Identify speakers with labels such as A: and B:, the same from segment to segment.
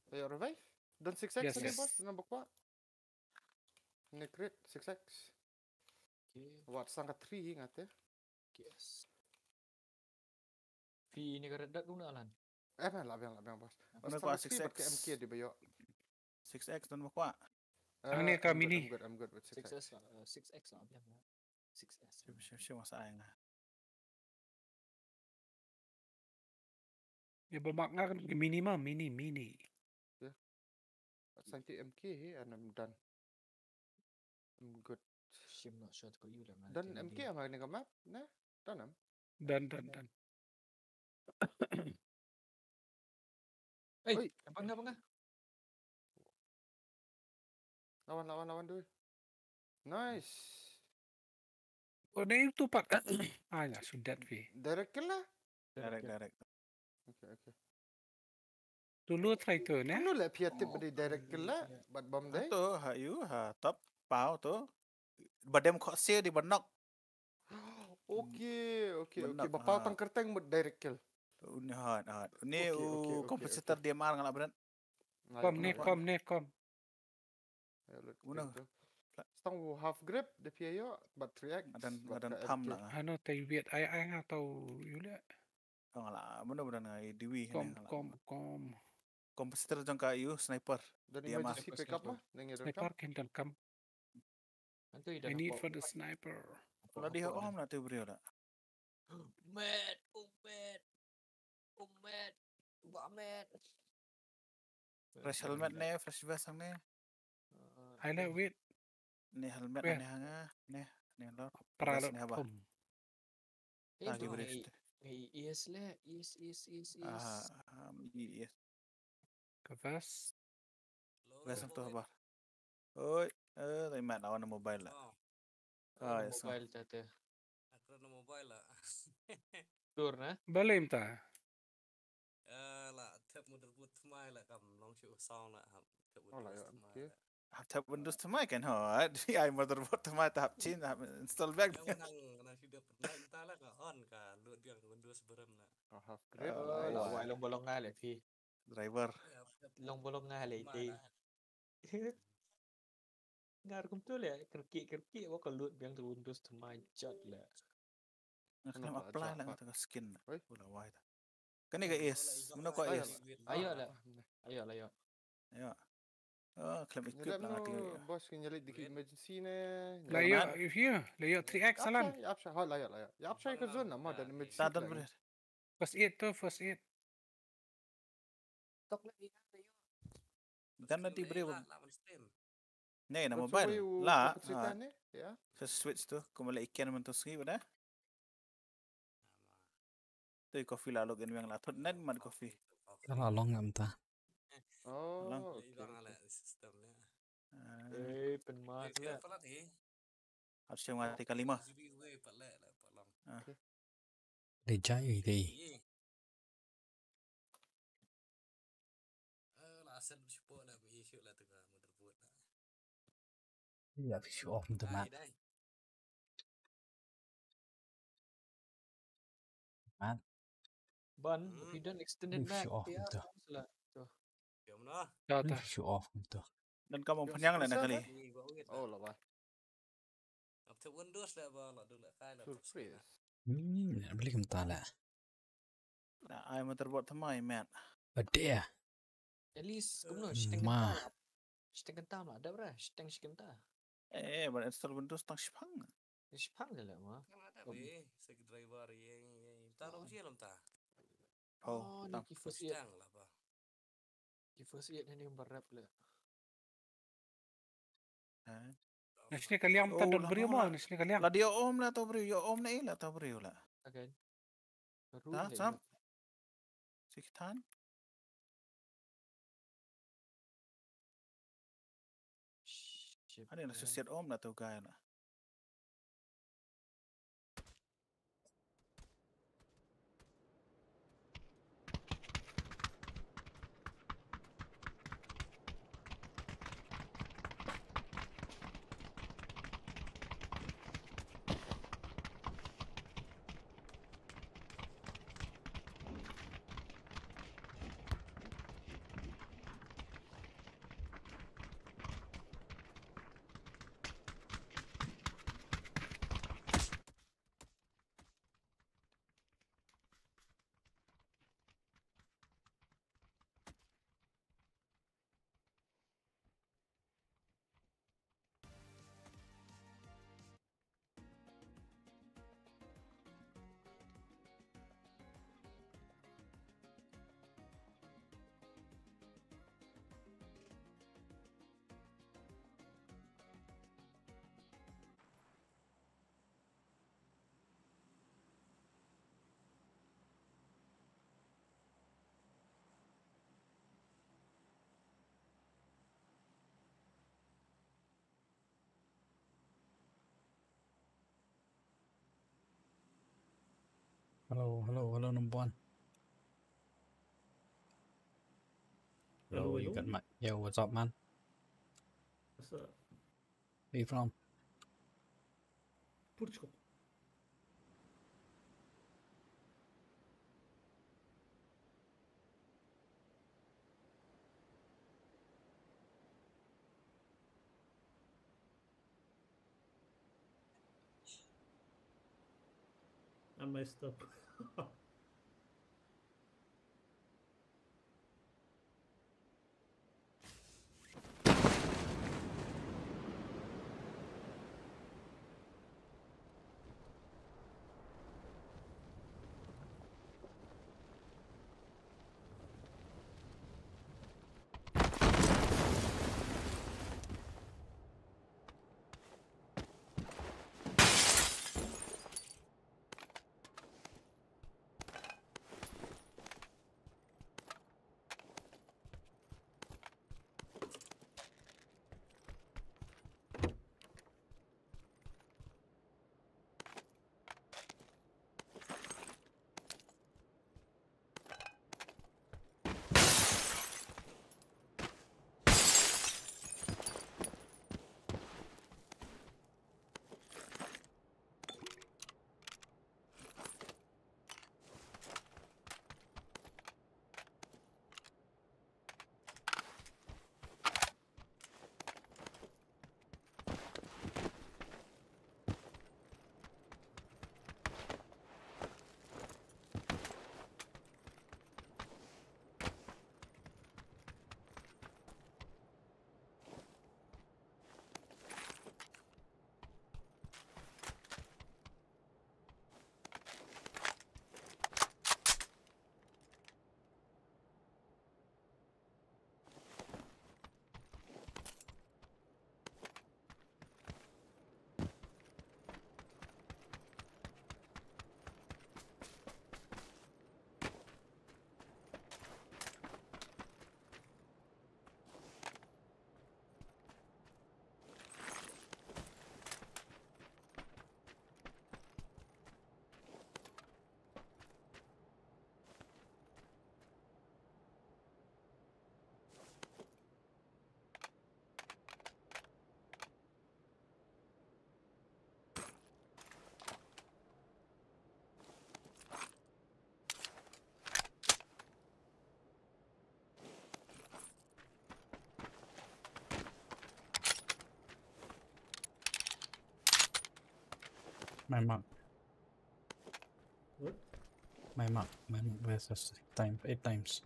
A: revive. Dan 6x
B: Yes,
A: ini
B: yes.
A: bos, nambah kuat. Ini crit 6x.
C: Okay.
A: Wat sangat 3 ingat ya.
C: Yes. V ni keredak tu nak lan.
A: Lah biang bos.
D: Ano
A: Sangat
D: pa
A: 3 buat ke
D: 6x.
A: MK di bayo.
D: 6x dan makwa.
B: Ang ni ka mini.
A: I'm good with 6x.
C: 6S lah. 6X lah biang lah. 6S.
D: Siya masa ay nga.
B: Ya bermak nga kan minimum mini.
A: Santi MK and I'm done. I'm good.
C: I'm not sure to you lah.
A: Dan MK ang ni ka map, na? Done am.
B: Dan.
C: Eh, apa nga?
A: Lawan dulu. Nice.
B: Oh, na yung tupak. Ya, sudah V.
A: Direct kill lah.
D: Direct.
A: Okay.
B: Dulu try to na.
A: Ano lah piatip di direct kill lah. But bomb day.
D: Ito, top, pao to. Badem kok siya di banok.
A: Okay.
D: Benak,
A: Bapau tang kerteng buat direct kill.
D: Unihat. Ini
A: Okay.
D: kompositor dia mar ngala beran.
B: Kom.
D: Una.
A: Stang half grip de piayo but 3x.
D: Adan tham lah.
B: Ano tayo viet ay nga tau yula.
D: Ngala, benar nga diwi.
B: Kom.
D: Kompositor jang kayu sniper.
A: Dan
D: Dia mah.
A: emergency pick up mah.
B: Sniper can come.
C: Antu
B: I need for the sniper.
D: Kalau dia om na tu beri lah.
C: Mad. Mad.
D: Fresh helmet ni, fresh vest ang ni.
B: I like wait.
D: Ni helmet
B: Where?
D: ni hanga. Ni lor.
B: Para
D: ni apa?
B: kom.
D: Lagi beri.
C: Yes lah. Yes.
D: Yes.
B: Kavas.
D: Vest ang tu apa? Oi, tay mat lawan mobile lah. Yes.
C: Mobile tata.
E: Aku na mobile lah.
C: Tur na.
B: Balay ta.
E: Lah, tap mudah buat semai lah kam long show song lah. Tap
A: Oh lah,
E: buat
A: ya,
E: semai.
A: okay.
D: Tap Windows thamai kan ha. Ai motherboard thamai tap chin install back.
E: Yang menang sudah pernah entah lah ka on ka lu dia Windows berem lah.
A: Half grip.
C: Long bolong nga le P.
D: Driver.
C: Long bolong nga le T. Ngar kum tu le kerki wa ka lut biang tu Windows tu mai jat le.
D: Kena apply lah ngata skin.
A: Oi.
D: Pula wide. Kan ni ke is. Mana kau is?
C: Ayo lah. Ayo.
D: Ya. Klaim ikut
A: Nyelip
D: lah ngati.
A: no bos nyelip di emergency ne.
B: Layo if here. Layo 3x salan.
A: Yapsha. Layo. Yapsha ke zone nama dan emergency.
D: Tadan bener.
B: First aid.
C: Tok lagi
D: Dan nanti beri.
E: Lawan stream.
D: Ni nama mobile. Lah.
A: Ya.
D: Switch tu. Kau malah ikan mentu skip dah. Tu coffee lah login yang lah. Thot net mad coffee.
F: Kalau long ngam ta.
A: Oh.
E: Ibang ala sistem ni.
C: penmat
E: Dia
C: lah.
E: pala ni.
D: Harus yang mati kalimah.
E: Jadi gue pala lah palang.
F: Để chạy thì
E: Lah asal support lah issue lah tu kan motherboard lah.
F: giờ phải show off từ mạng.
C: Ban, if you don't extended
F: Show
C: mag,
F: off
C: dia
F: betul.
C: lah.
E: Jom lah.
B: Data.
F: Show off betul.
D: Dan kamu penyang lah nak kali.
E: Ni buat wait
A: Oh
E: lah.
A: lah.
E: After Windows lah ba lah dulu kai lah.
A: Surprise.
F: Beli kem ta lah.
D: Nah, ai motherboard thamai mat.
F: Ada.
C: At least, kumno, shteng
F: Ma.
C: kentang. Shteng kentang lah, ada berapa? Shteng kentang.
D: But install Windows tang Shipang.
C: Shipang je lah, ma.
E: Kan ada be segi driver yang taruh je lam ta.
C: Oh, ni
D: tang.
C: first aid.
E: Stang lah ba.
C: First aid ni yang berap lah.
B: Nasni kaliam ta dot beri mo. Nasni kaliam.
D: Lah dia om lah tau beri. Yo om na ilah tau beri lah.
C: Again.
D: Dah, sam. Sikitan. Ada yang set om lah tau gaya lah.
F: Hello, number one.
G: Hello,
F: You got
G: hello.
F: my yo. What's up, man?
G: What's up?
F: Where you from?
G: Portugal. I messed up.
F: My mark.
G: What?
F: My mark. Where's this time? 8 times.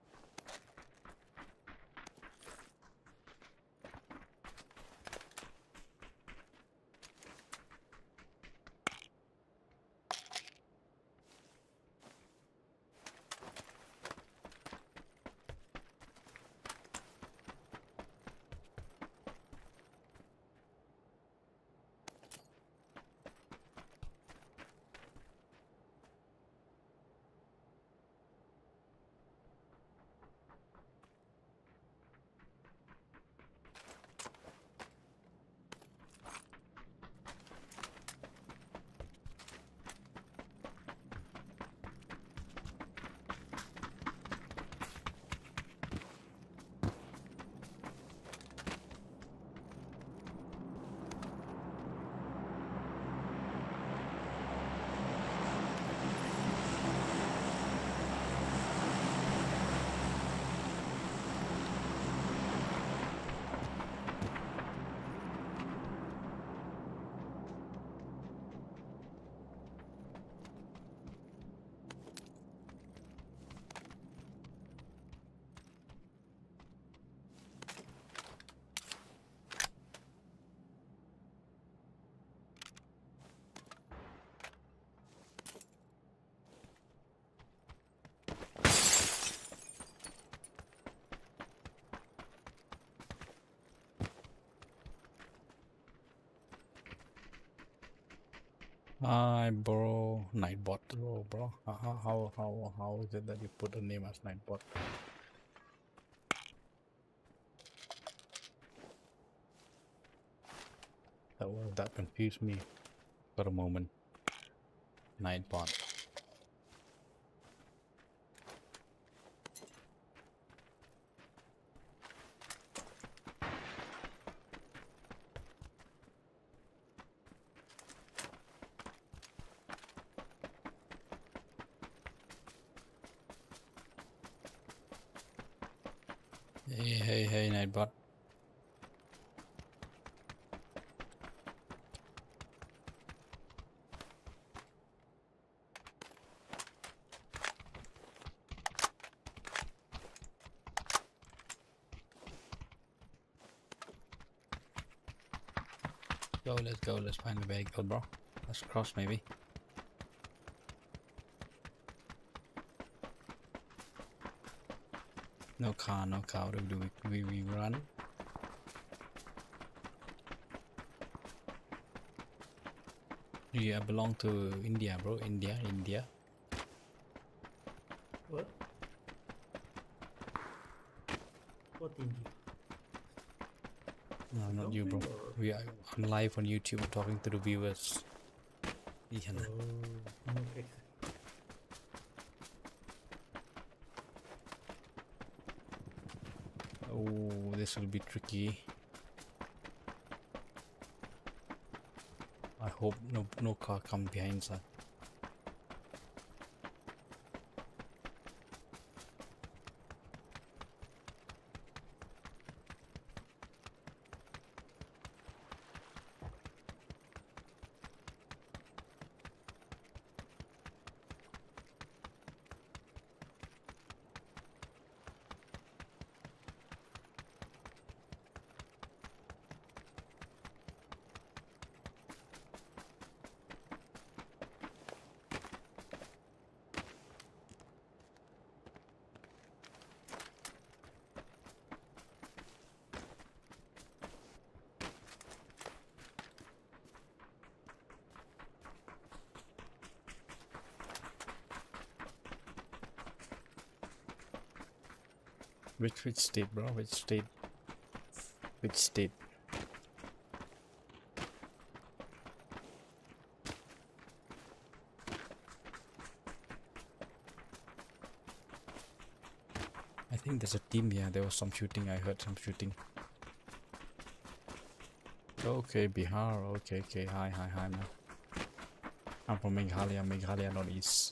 F: Hi, bro. Nightbot, bro. How is it that you put a name as Nightbot? That confused me for a moment. Nightbot. Hey, Nightbot. Let's go, let's find the vehicle, bro. Let's cross maybe. No car, do we run? Yeah, I belong to India, bro. India.
G: What? What India?
F: No, not you, bro.
G: Country or-
F: We are on live on YouTube talking to the viewers. Yeah, nah.
G: Oh, okay.
F: Oh, this will be tricky. I hope no car come behind us. Which state, bro? Which state? I think there's a team here. There was some shooting. I heard some shooting. Okay, Bihar. Okay. Hi, man. I'm from Meghalaya, Northeast.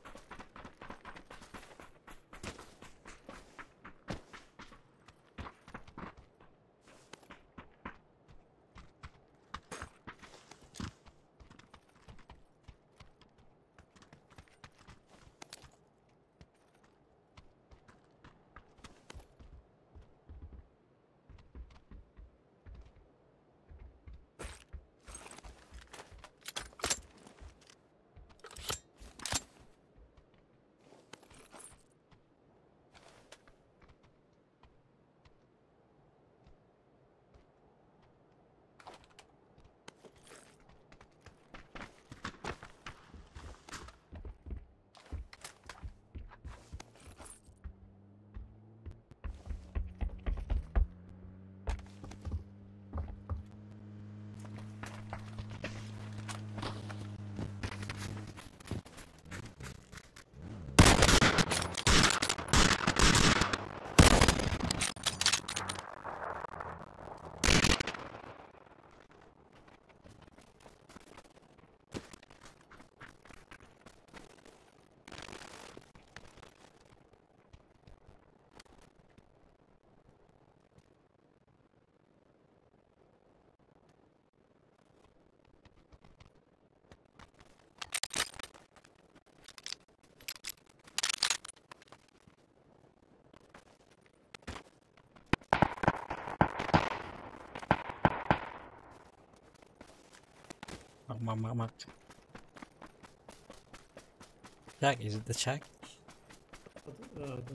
F: Mark. Jack, is it the shack?
G: Don't.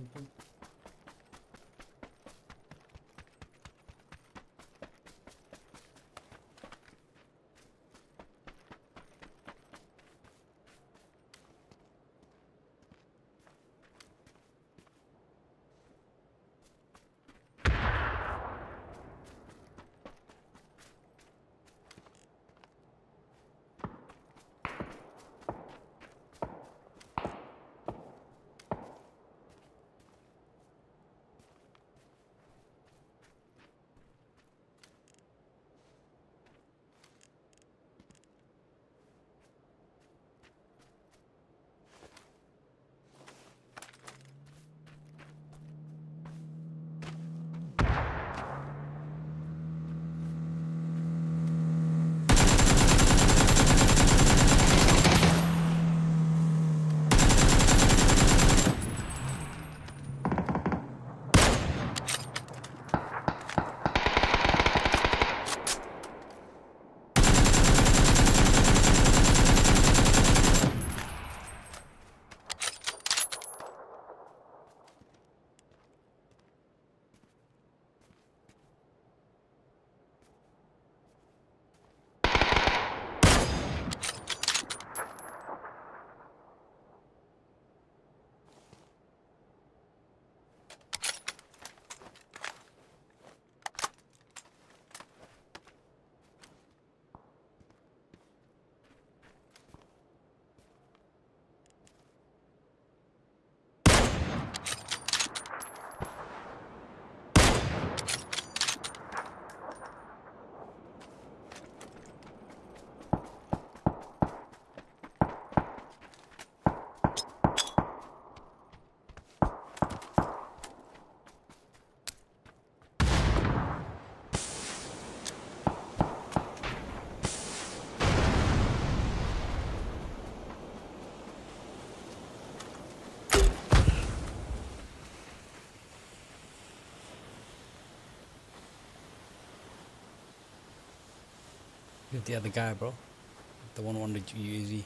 F: With the other guy, bro. The one on the UAZ.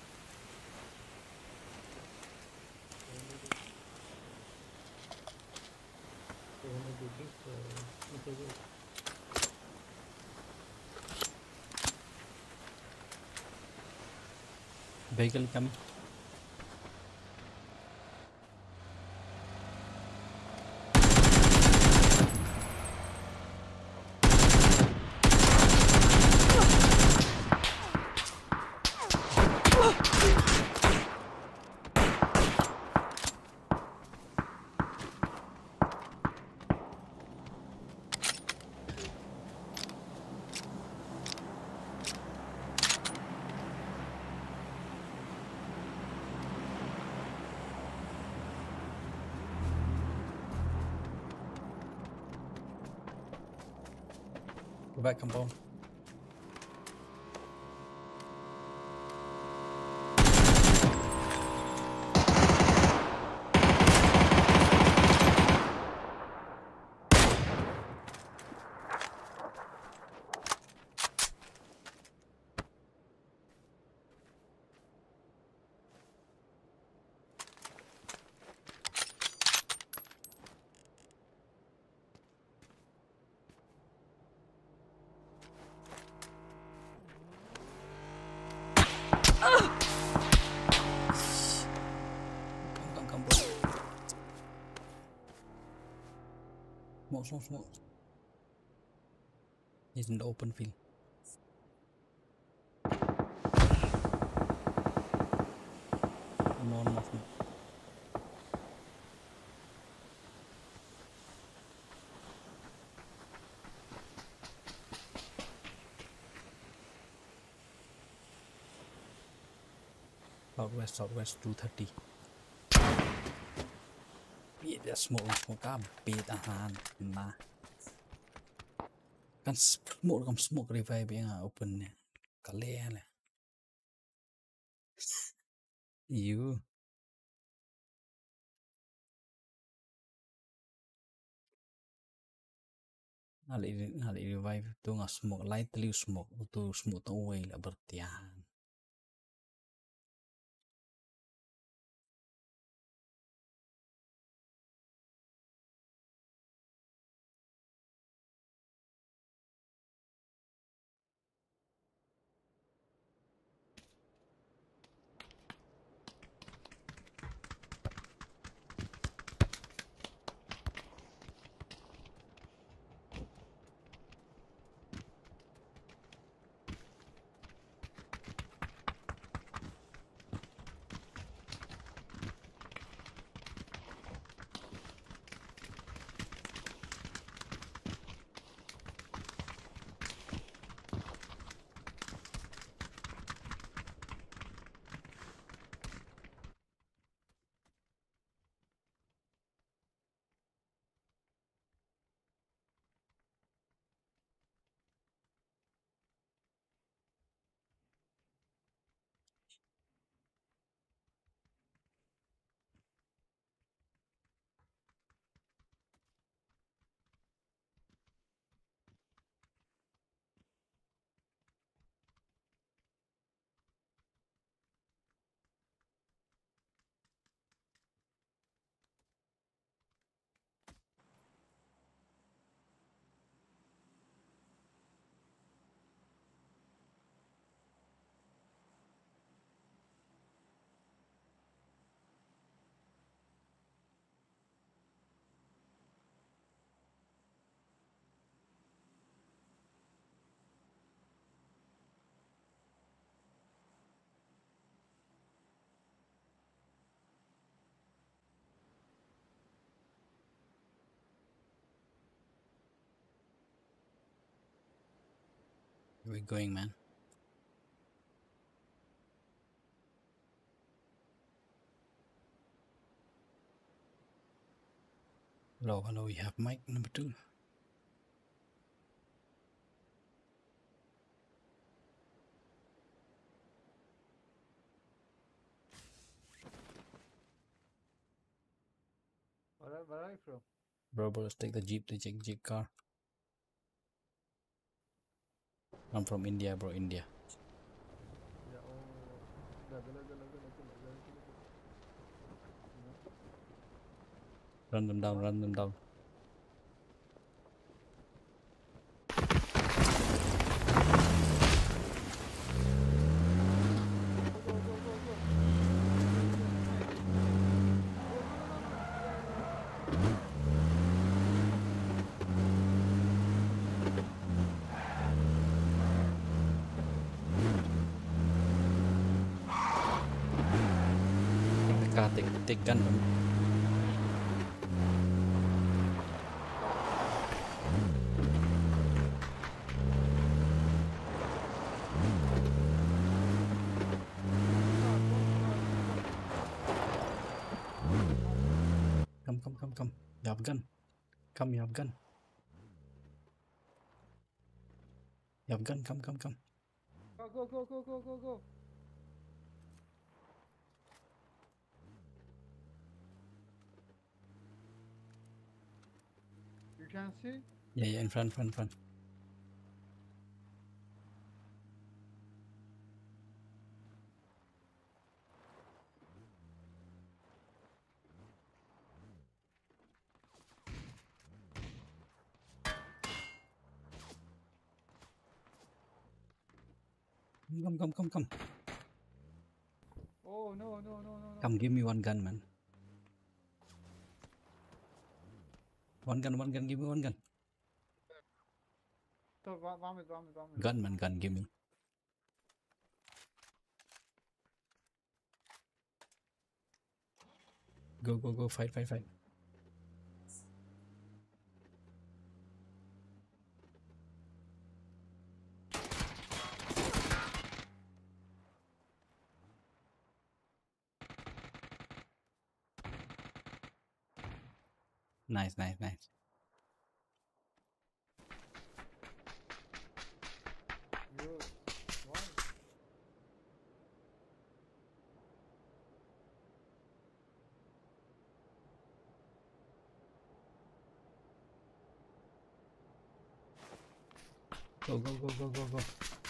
G: So one of the things interview.
F: Vehicle coming. Go back, compound. Come, bro. Smoke. He's in the open field. More movement. Southwest 230. Yeah, there's smoke up. Beat nah. Kan smoke revive yang open nya. Kalian lah. You. Hal revive tu nggak smoke lightly smoke tu smoke tu away lah bertian. Where we going, man? Hello, you have mic number 2.
A: Where are you from?
F: Bro, let's take the jeep, jeep car. I'm from India, bro, India. Run them down, run them down. The car take gun from Come. You have gun. Come, you have gun. You have gun, come.
A: Go. You can see?
F: Yeah, in front. Come.
A: Oh, no.
F: Come, give me one gun, man. One gun, give me one gun.
A: So, vomit.
F: Gun, man, gun, give me. Go, fight. Nice.
A: Good. Wow.
F: Go.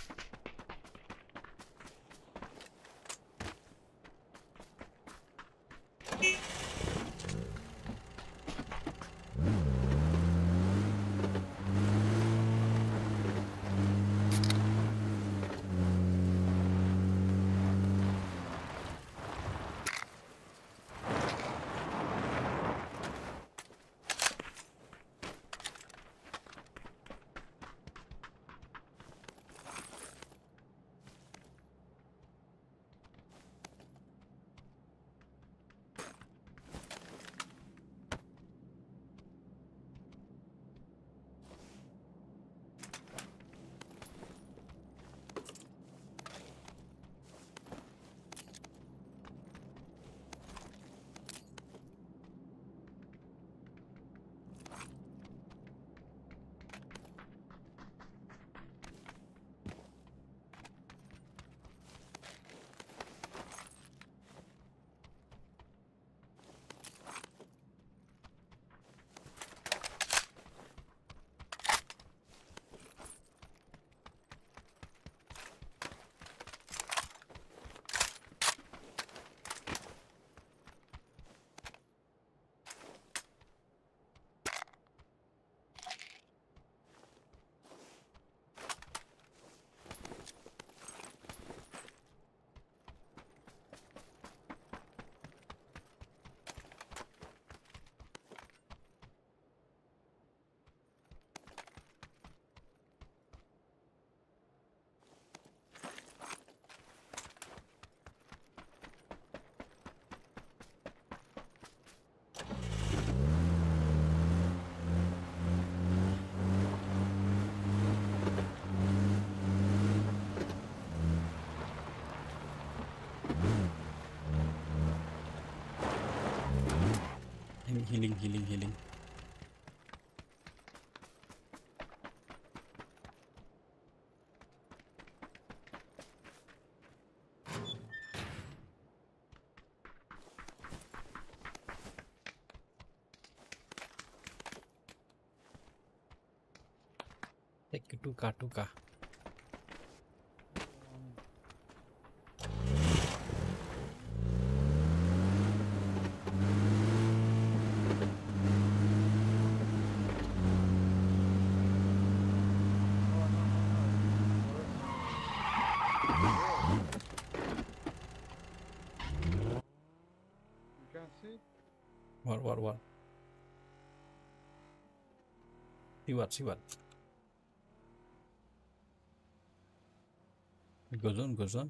F: Healing. Take two car. What? See what? Goes on.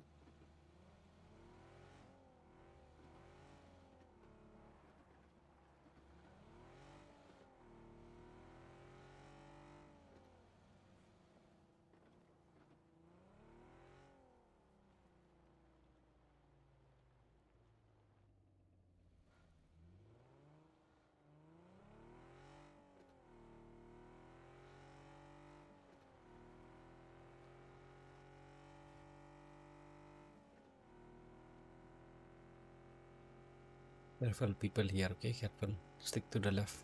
F: Careful people here, okay? Careful. Stick to the left.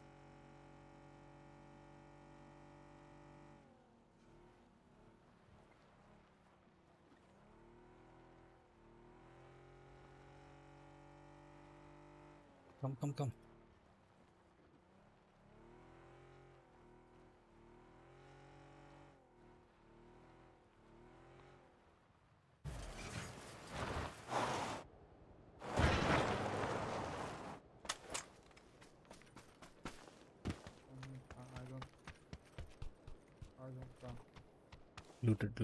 F: Come.
A: I don't come.
F: Looted.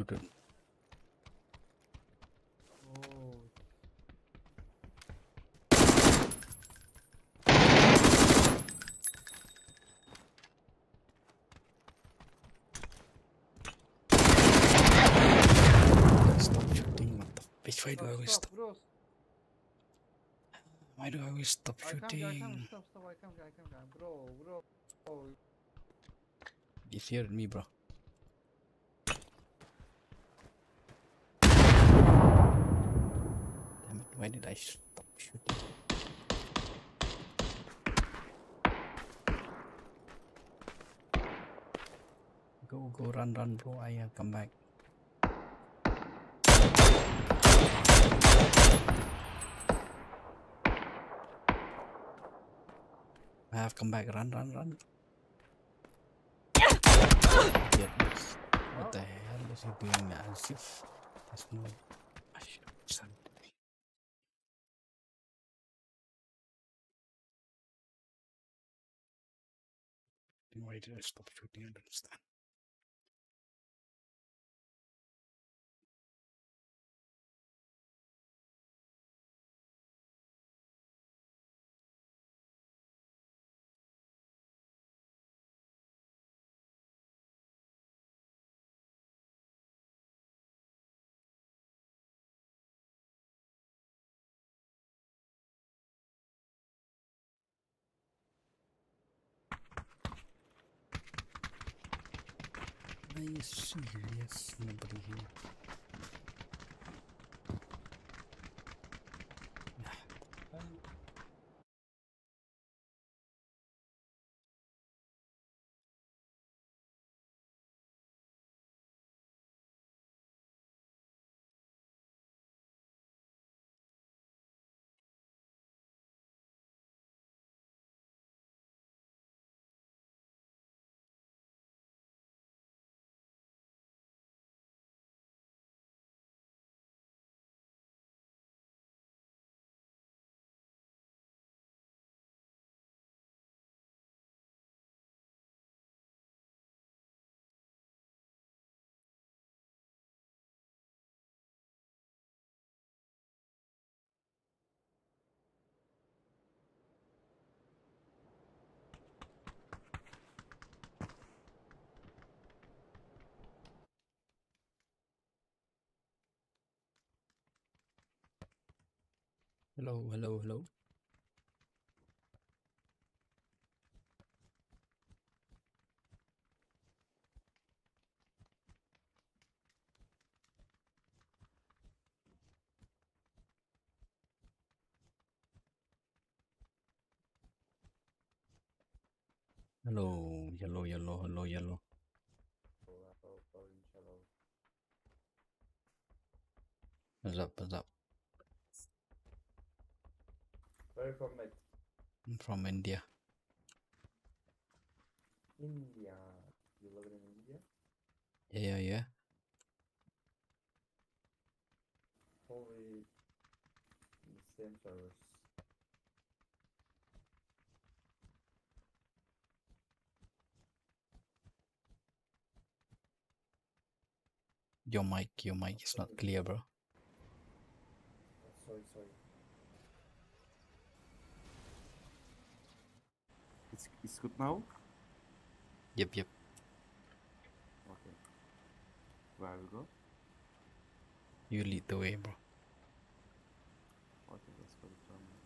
A: Oh,
F: Stop shooting. What the bitch? Why do I always stop?
A: bro.
F: Why do I always stop
A: I come,
F: shooting?
A: stop, I come, bro. Oh,
F: He's here at me, bro. Damn it, why did I stop shooting? Go, run, bro. I come back. I have come back. Run. Idiot. What the hell is he doing now? As if there's no. I should have done it. Why did I stop shooting? I don't understand. Are you serious? Nobody here. Hello. Hello, yellow.
A: orange, hello.
F: What's up?
A: Where are you from, mate?
F: I'm from India.
A: India. You live in India?
F: Yeah.
A: Probably the same servers.
F: Your mic is not clear, bro.
A: Sorry. It's good now?
F: Yep.
A: Okay. Where we go?
F: You lead the way, bro.
A: Okay, let's go to Germany.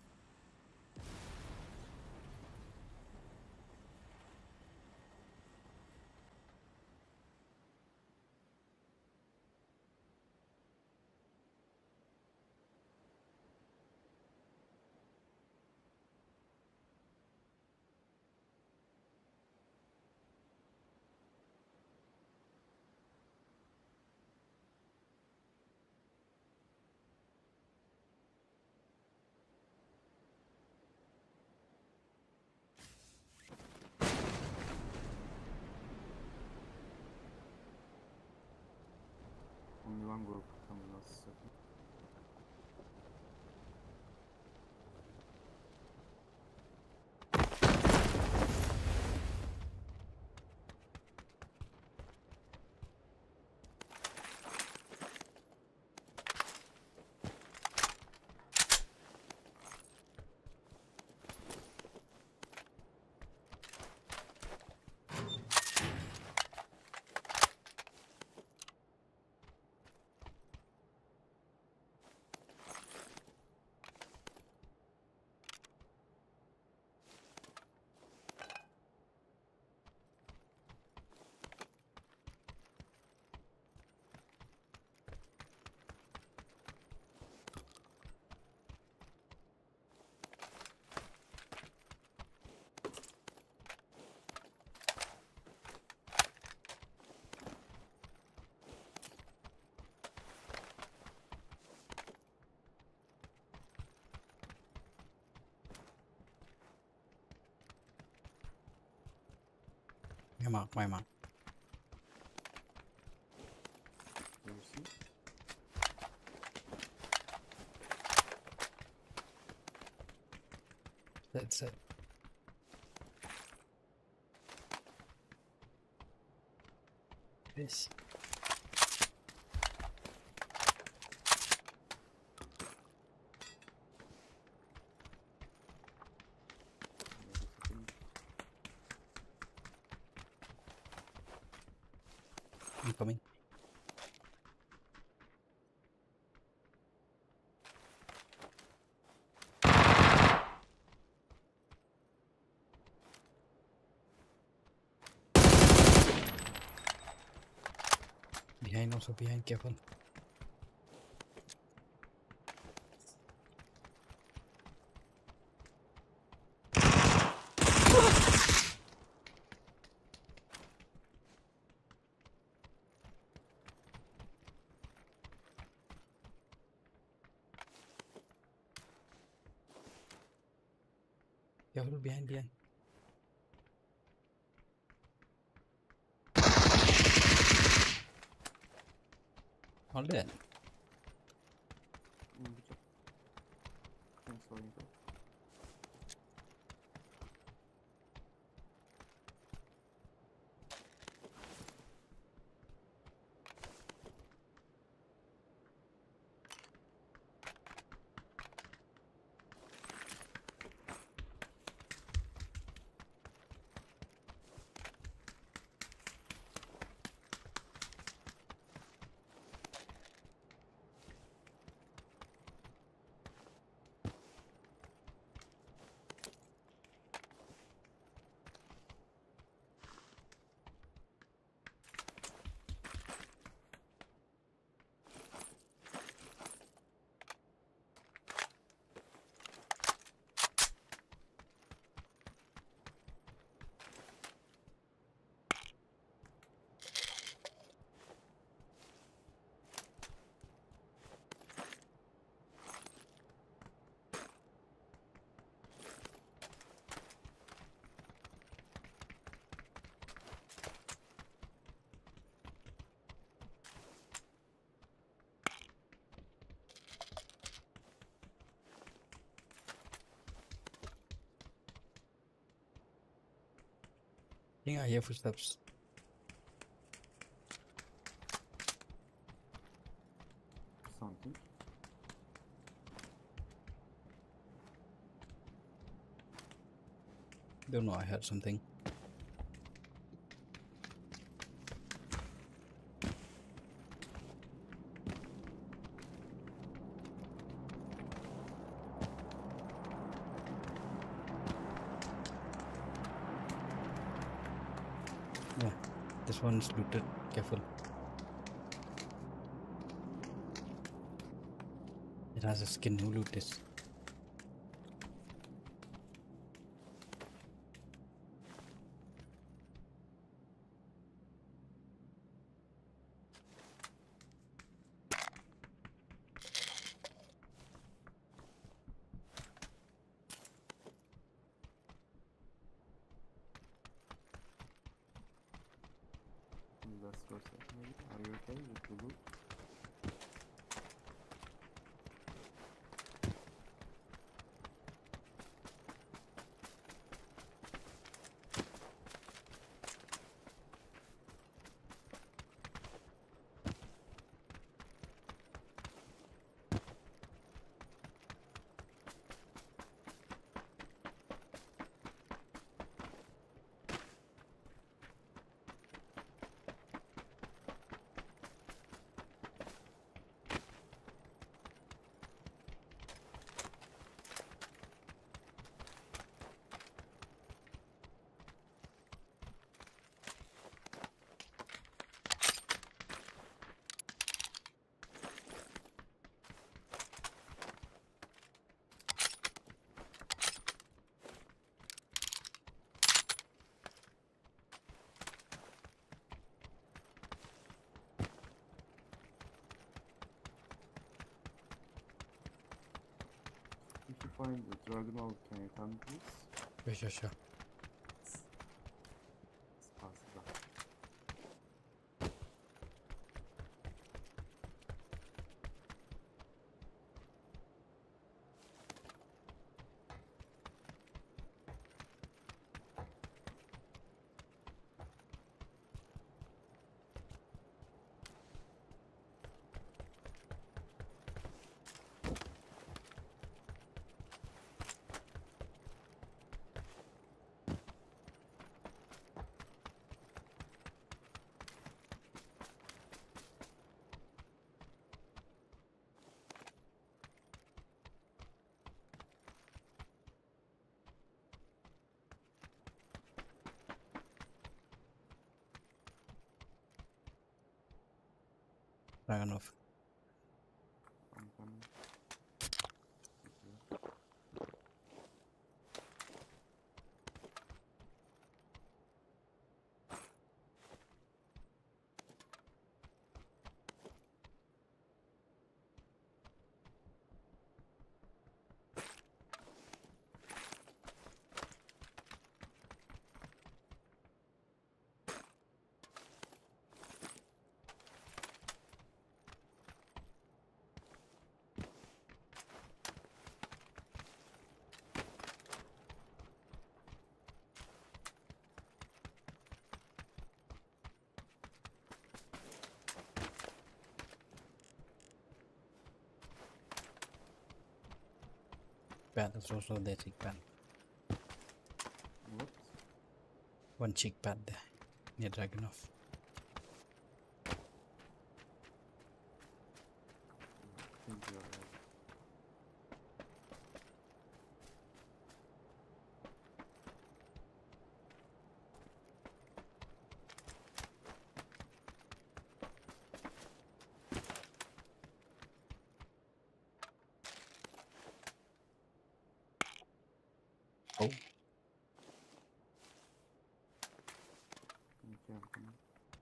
A: Only one group coming last second.
F: My mark.
A: Do you see?
F: That's it. This.
A: Wait a second.
F: I'm coming. Behind, careful. Careful, behind. All dead.
A: Good job. Thanks for info.
F: I think I hear footsteps. Don't know, I heard something. Yeah, this one's looted. Careful. It has a skin. Who loot this?
A: Let's go set. Maybe. Are you okay with the loot? If you find the Dragonol, can you come please?
F: Sure.
A: Spasiba.
F: Dragunov.
A: I'm coming.
F: Bad, there's also their cheek pad.
A: What?
F: One cheek pad there. Near Dragunov.
A: I think you're right.
F: Oh.
A: Okay, I'm coming.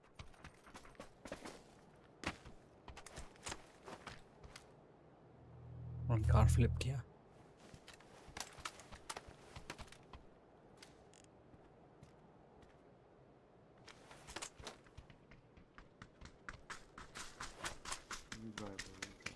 F: One car flip किया.
A: You drive, bro, you drive.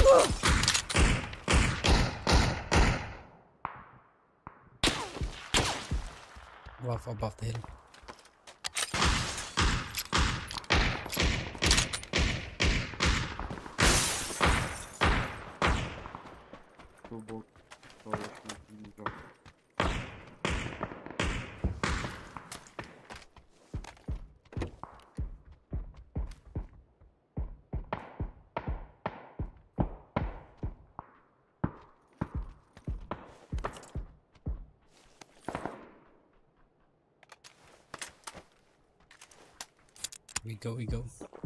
F: Above the hill.
A: Two boat. Oh, drop.
F: We go.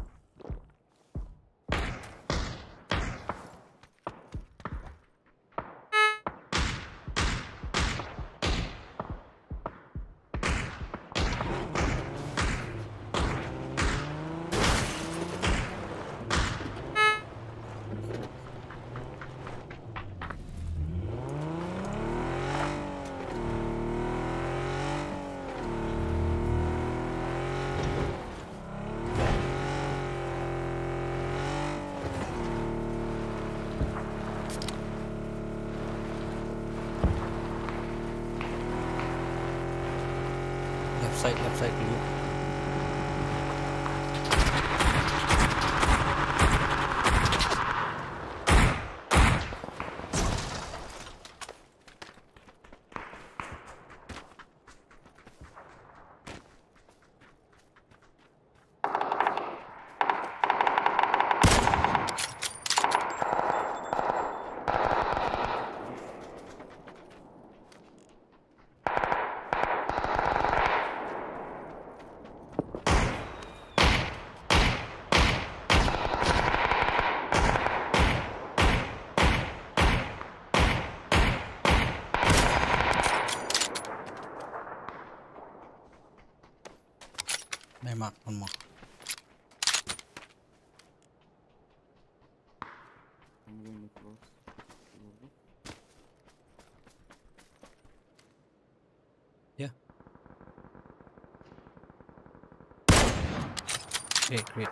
F: Left side loop. Mark one more.
A: I'm really close.
F: Yeah. Great.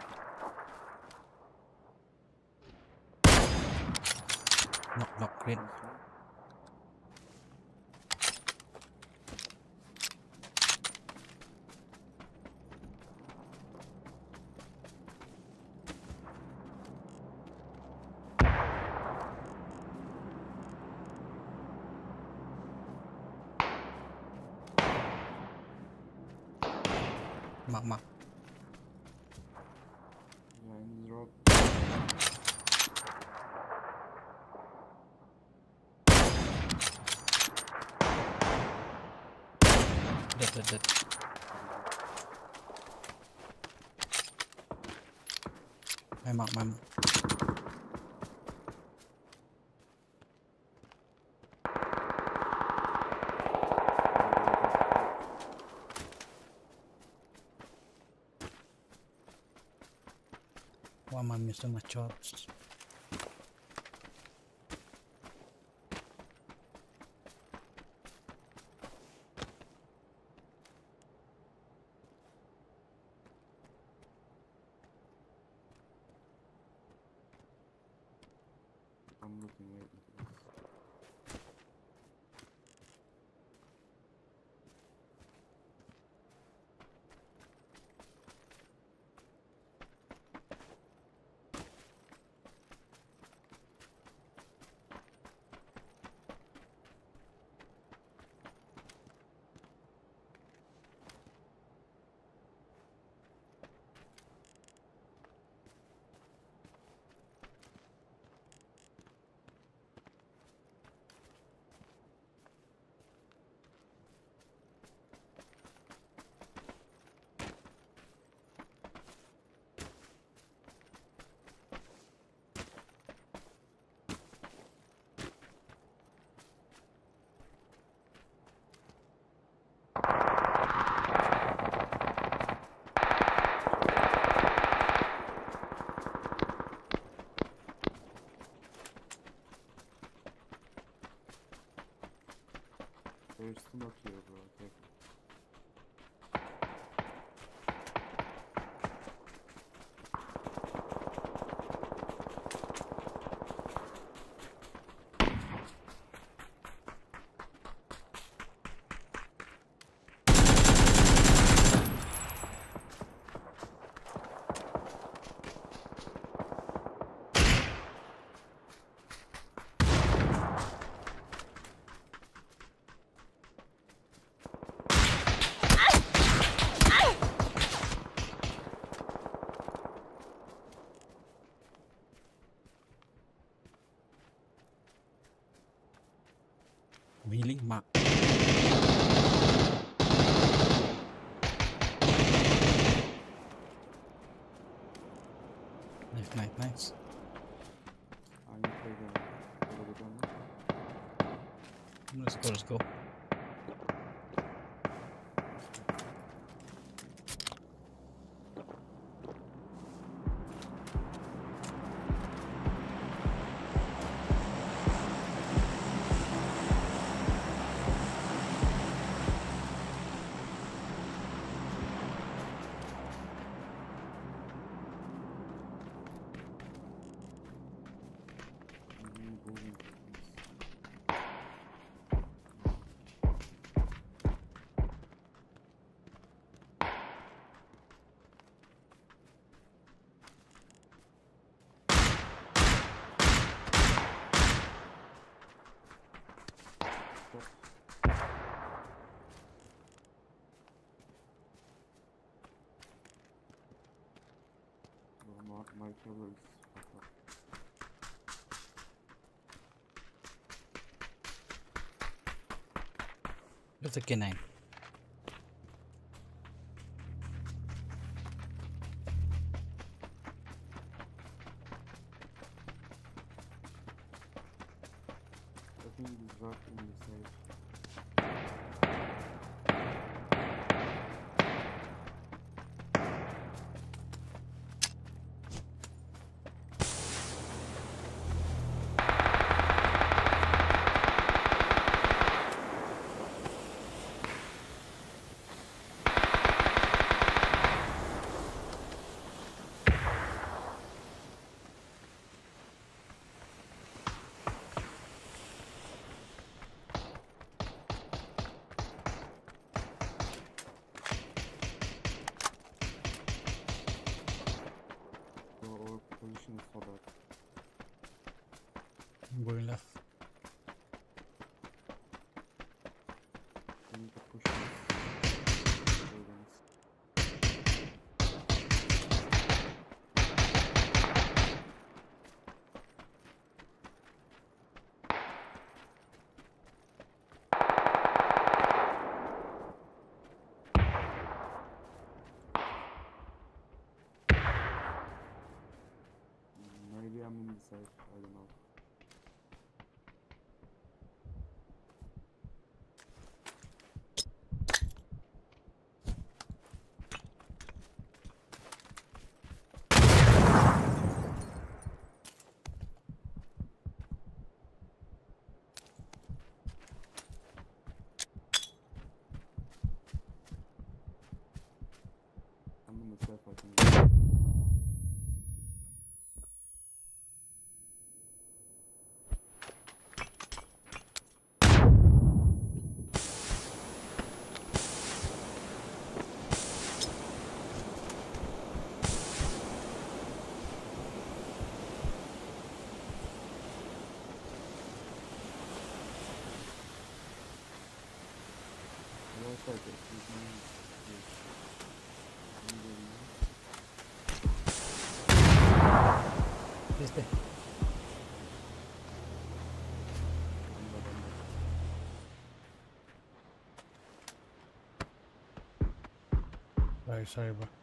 F: Knock, great. Mark.
A: Line drop.
F: Dead. My mark. Why am I missing my shots?
A: I'm looking right into this. There's smoke here, bro. Careful.
F: Really, Mark. Nice.
A: Aynı şeyden. Arabadan.
F: Let's go.
A: My cover is
F: That's a K9.
A: I think he's right in the side. Our position is so bad.
F: I'm going left.
A: We need to push this buildings. Maybe I'm in the side, I don't know. I'm in the safe, I think. Right side, excuse me. Yes.
F: Stay. Sorry, bro.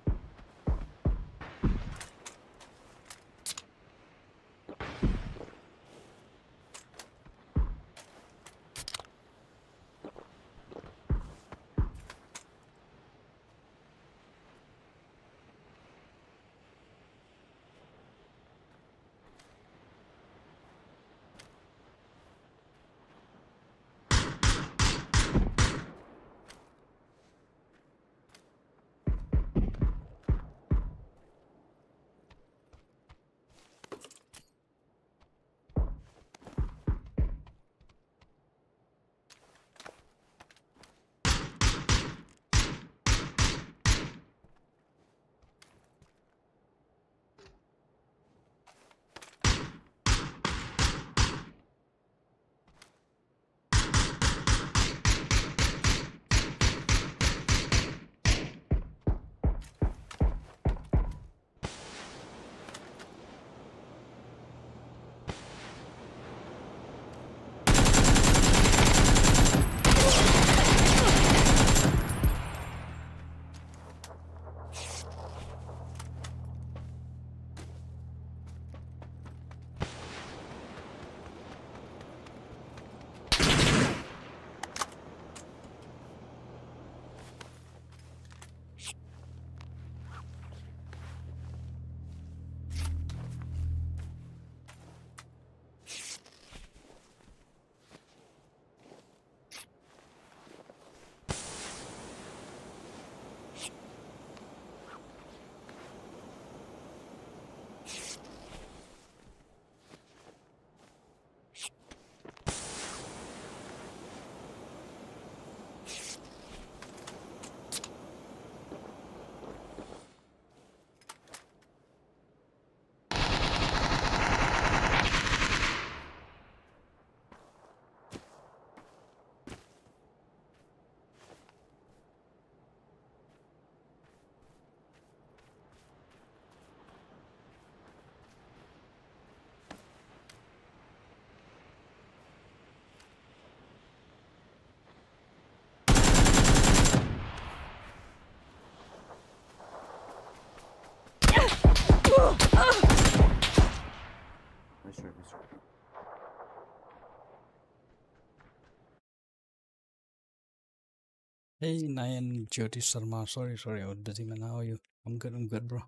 F: Hey, Nayan Jyoti Sharma. Sorry, I was busy, man. How are you? I'm good, bro.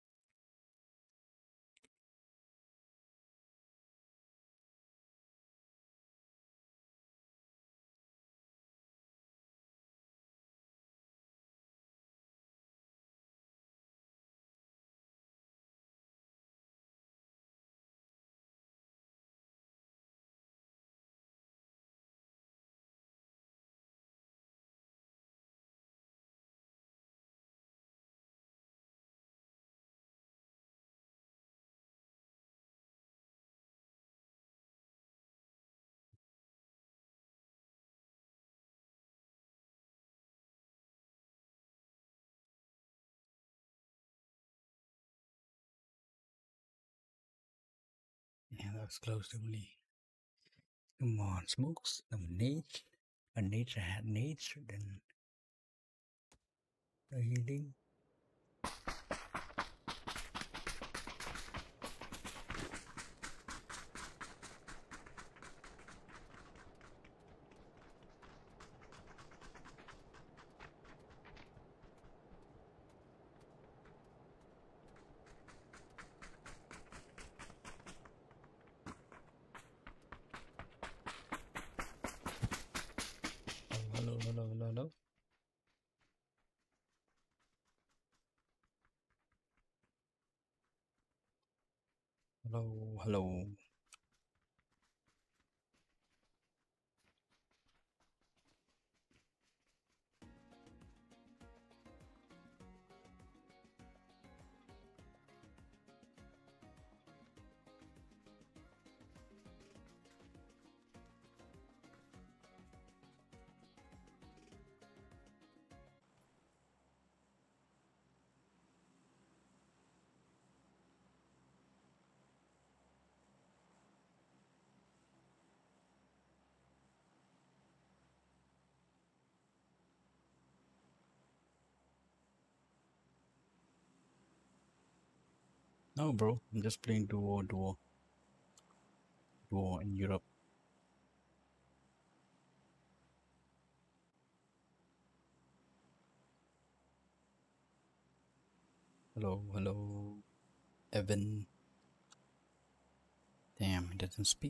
F: Yeah, that was close to me. Come on, smokes. Some nades. A nature had nades, then the healing. Oh, hello. Hello. No, bro. I'm just playing duo in Europe. Hello. Evan. Damn, he doesn't speak.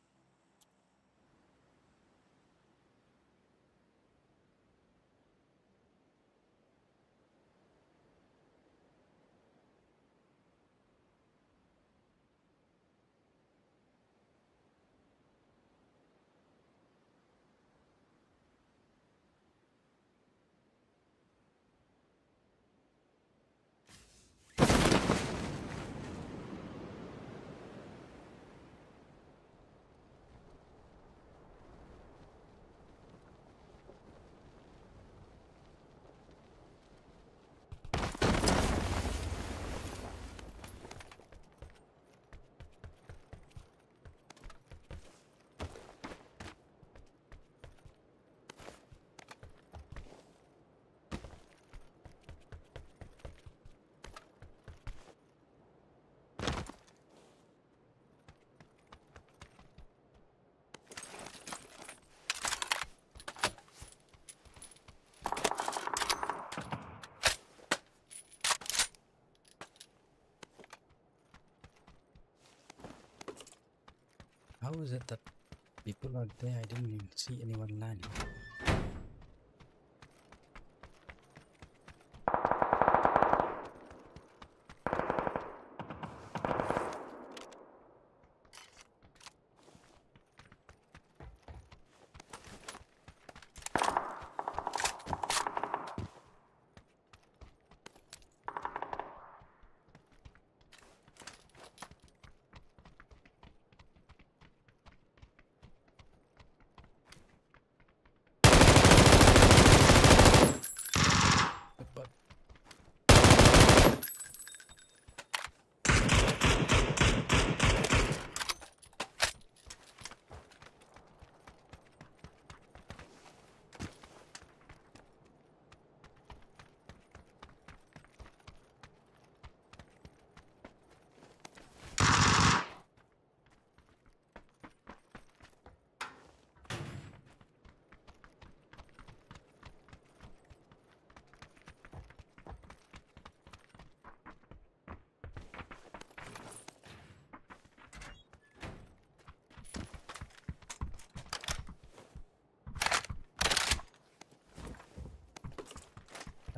F: How is it that people are there? I didn't even see anyone land.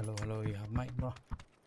F: Hello, you have mic, bro?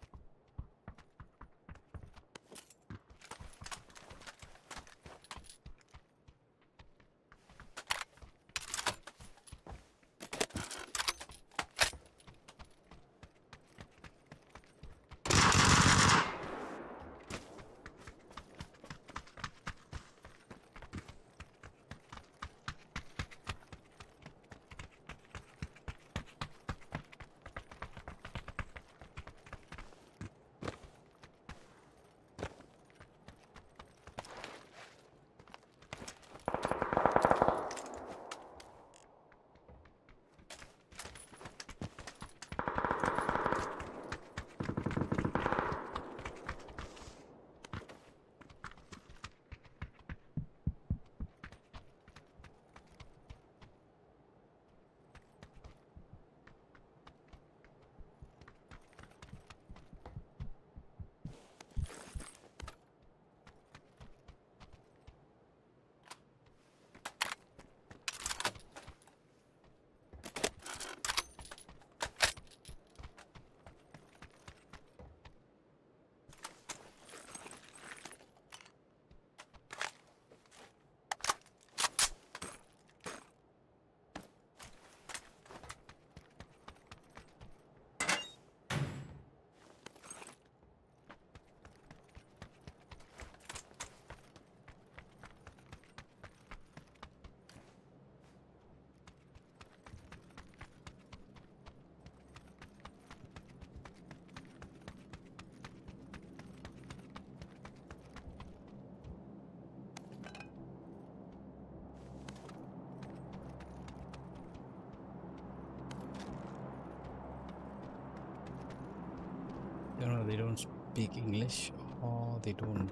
F: You know, they don't speak English or they don't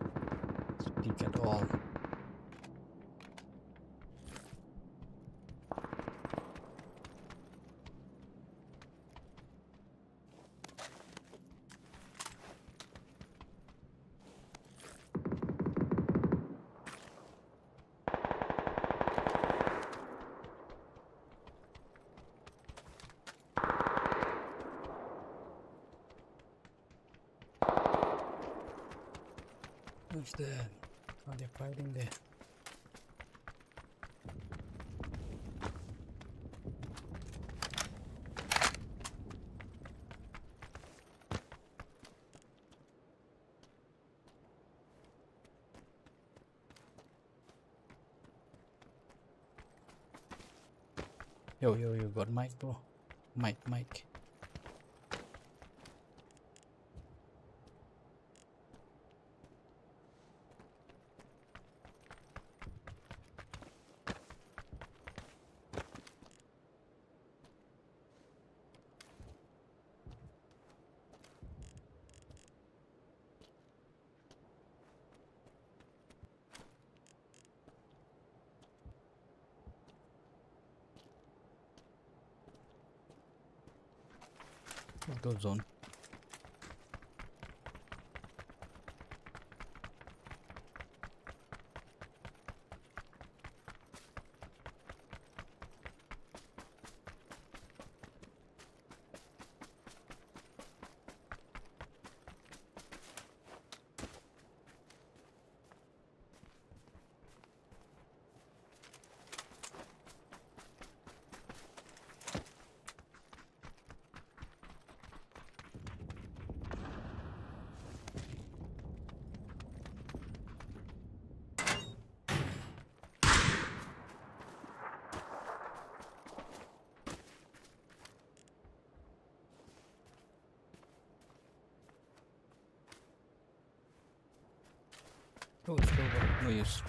F: speak at all. What's that? Are they fighting there? Yo, you got mic, bro? Mic. Let's go zone. Oh, it's over. No use.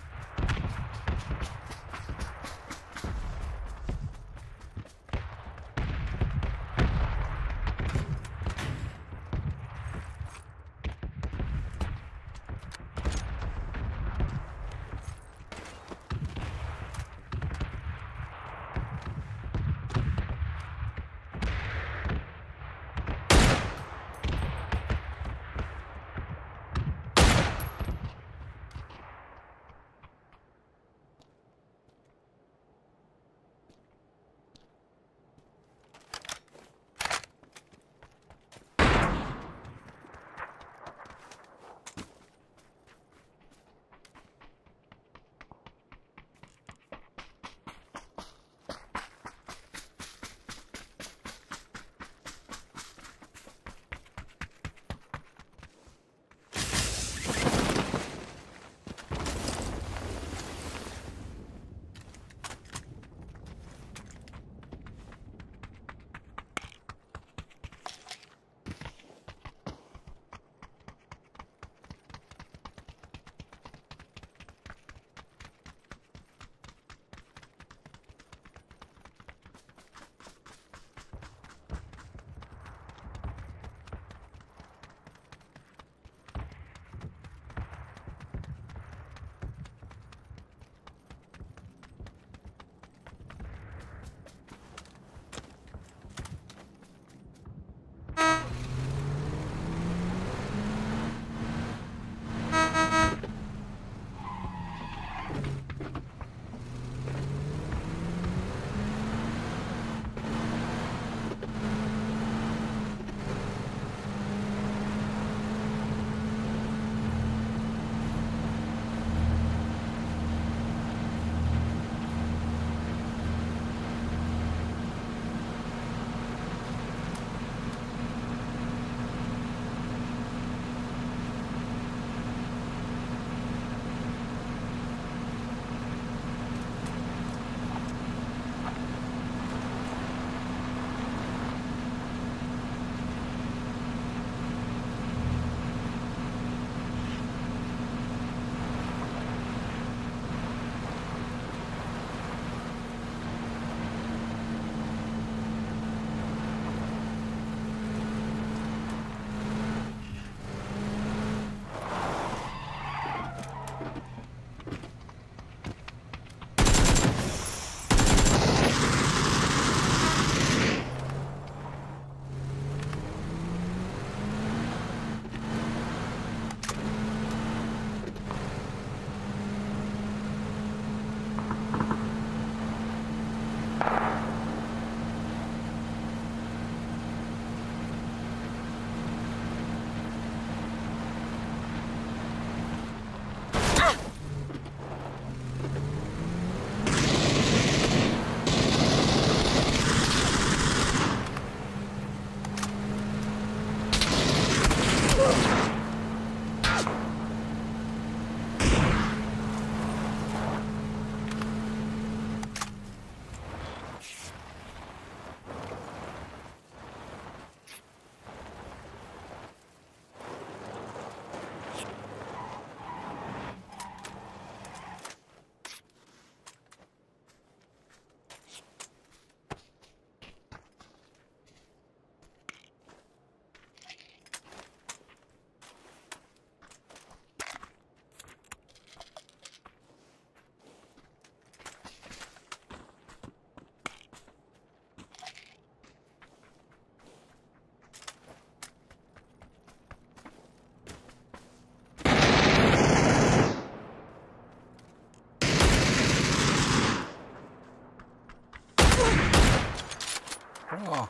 F: bro.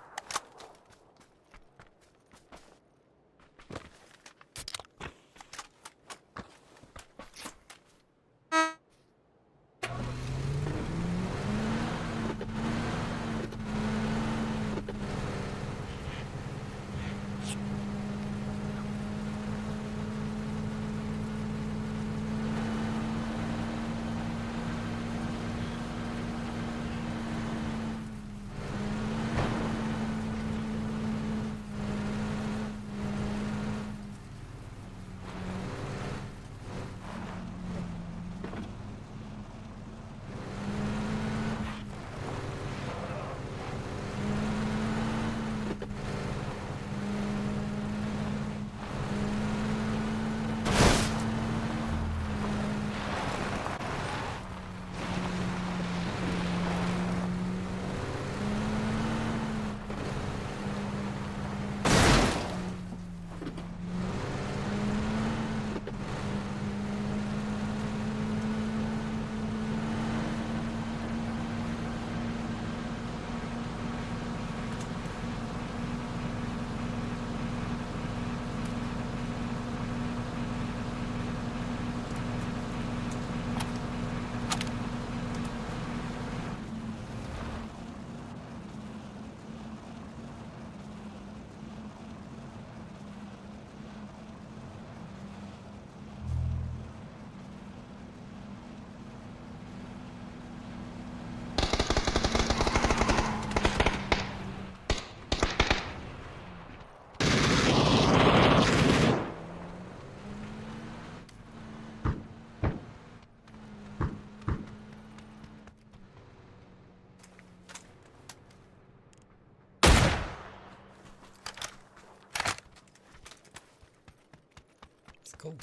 F: Let's go.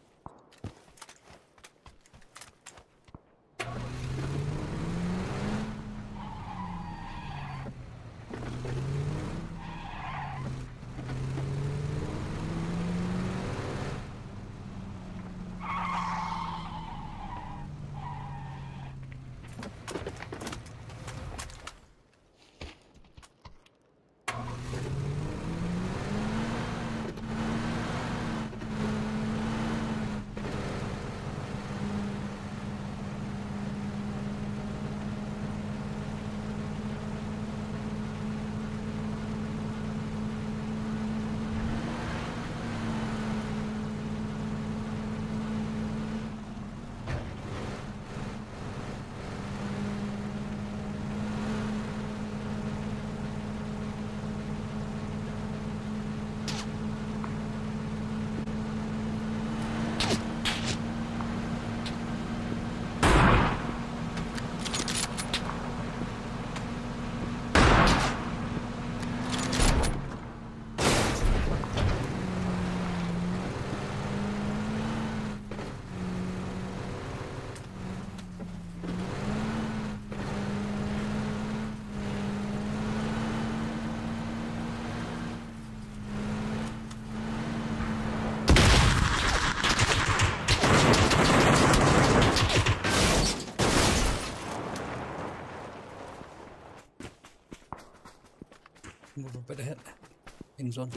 F: Move a bit ahead. In zone.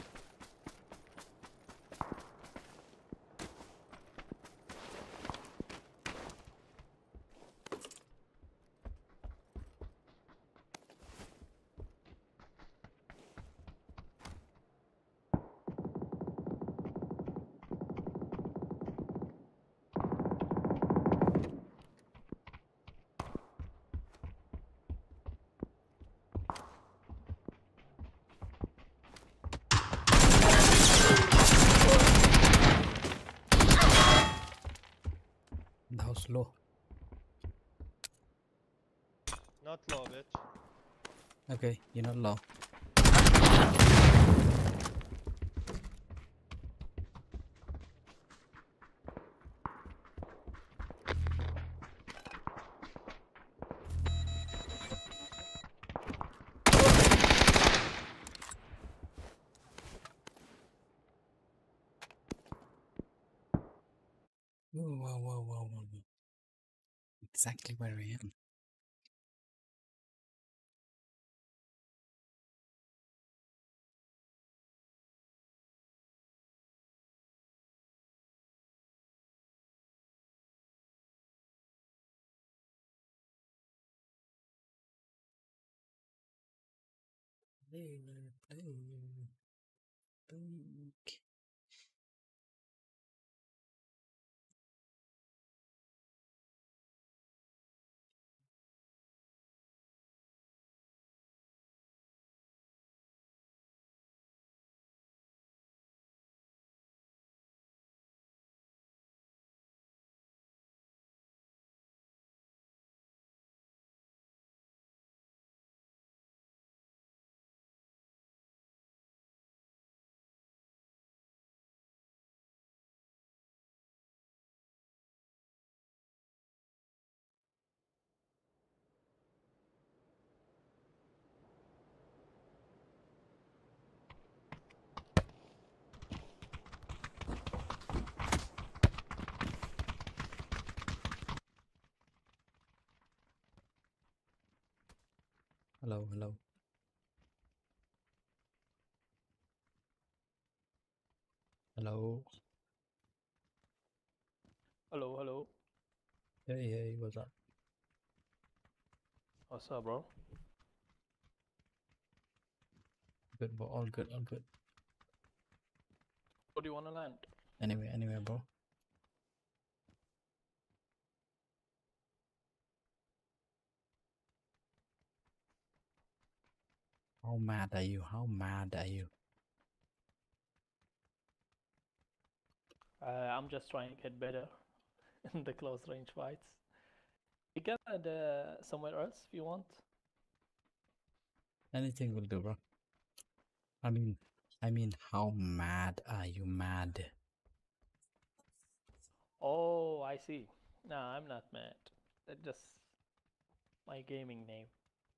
F: That was low.
H: Not low, bitch.
F: Okay, you're not low. Whoa. Exactly where I am. Hello, hello. Hello.
H: Hello, hello.
F: Hey, hey, what's up?
H: What's up, bro?
F: Good, bro. All good, all good.
H: Where do you want to land?
F: Anyway, bro. How mad are you? How mad are you?
H: I'm just trying to get better in the close range fights. You can add somewhere else if you want.
F: Anything will do, bro. I mean, how mad are you? Mad?
H: Oh, I see. Nah, I'm not mad. That's just my gaming name.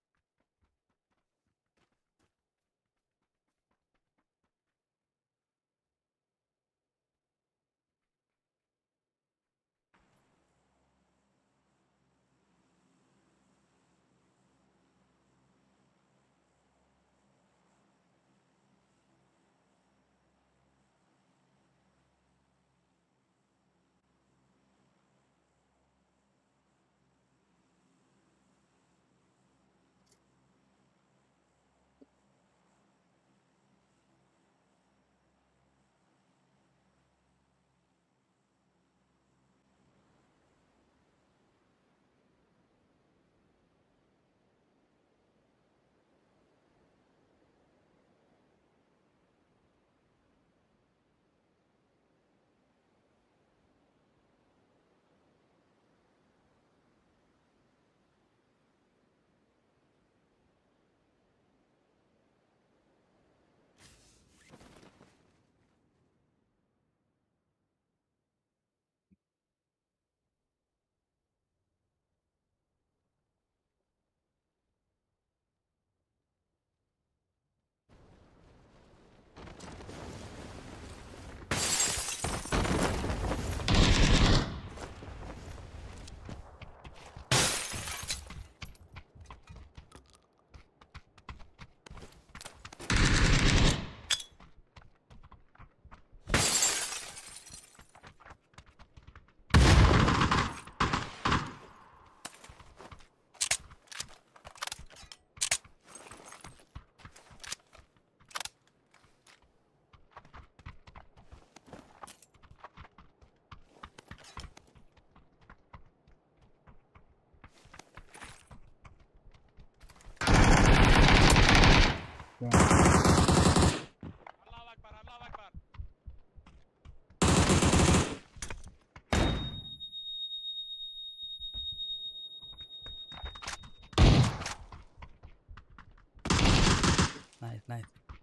F: Nice.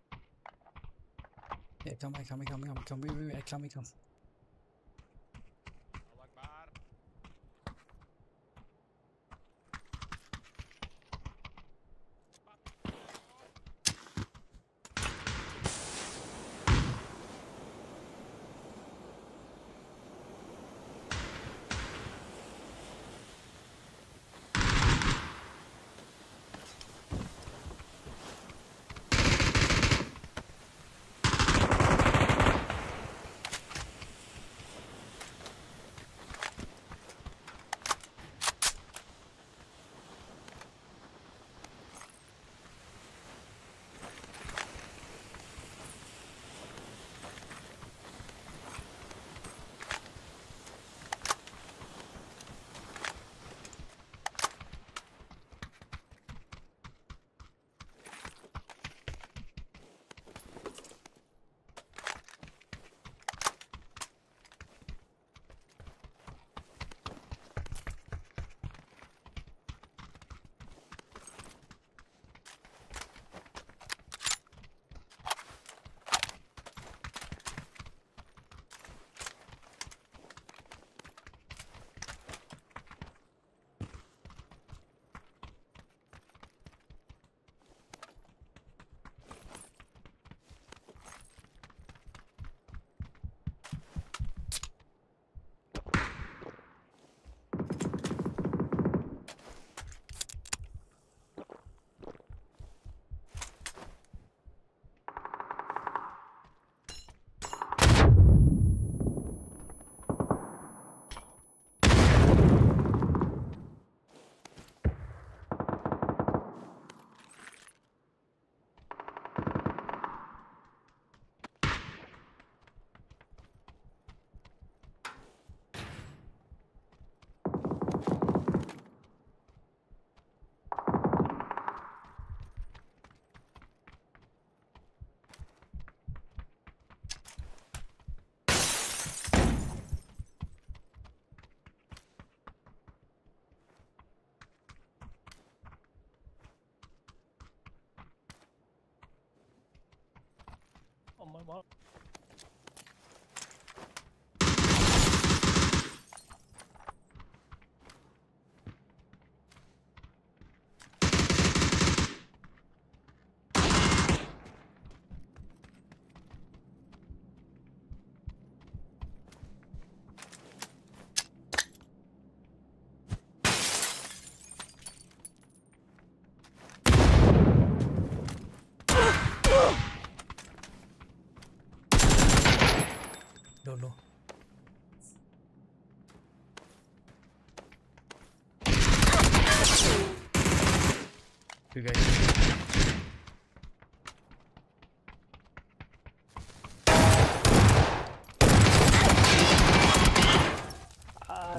F: Yeah, come. Wait, come.
H: I'm on.
F: No, no. You guys.
H: Ah,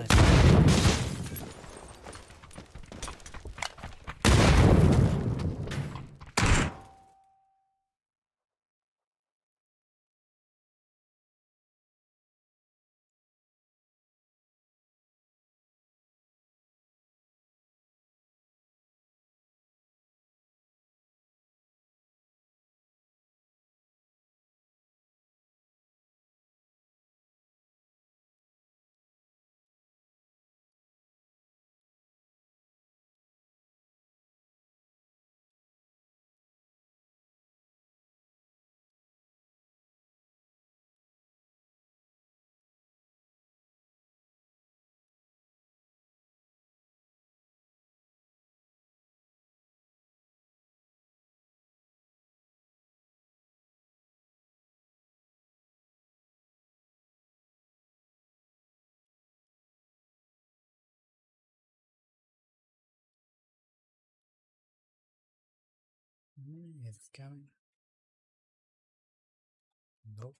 F: It's coming. Nope.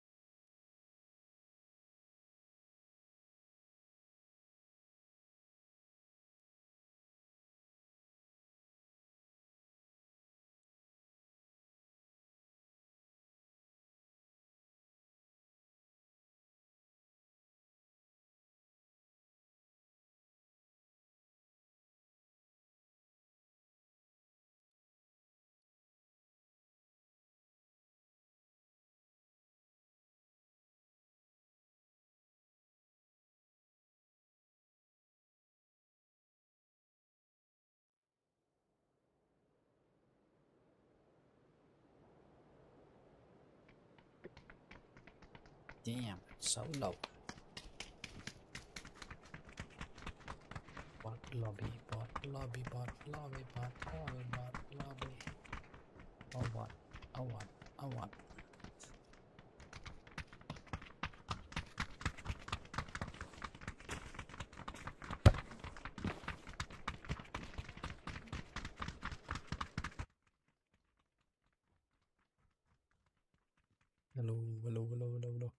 F: Damn, so low. Bot lobby, bot lobby, bot lobby, bot lobby, bot lobby. Oh what? Oh what? Oh what? Hello, hello, hello, hello, hello.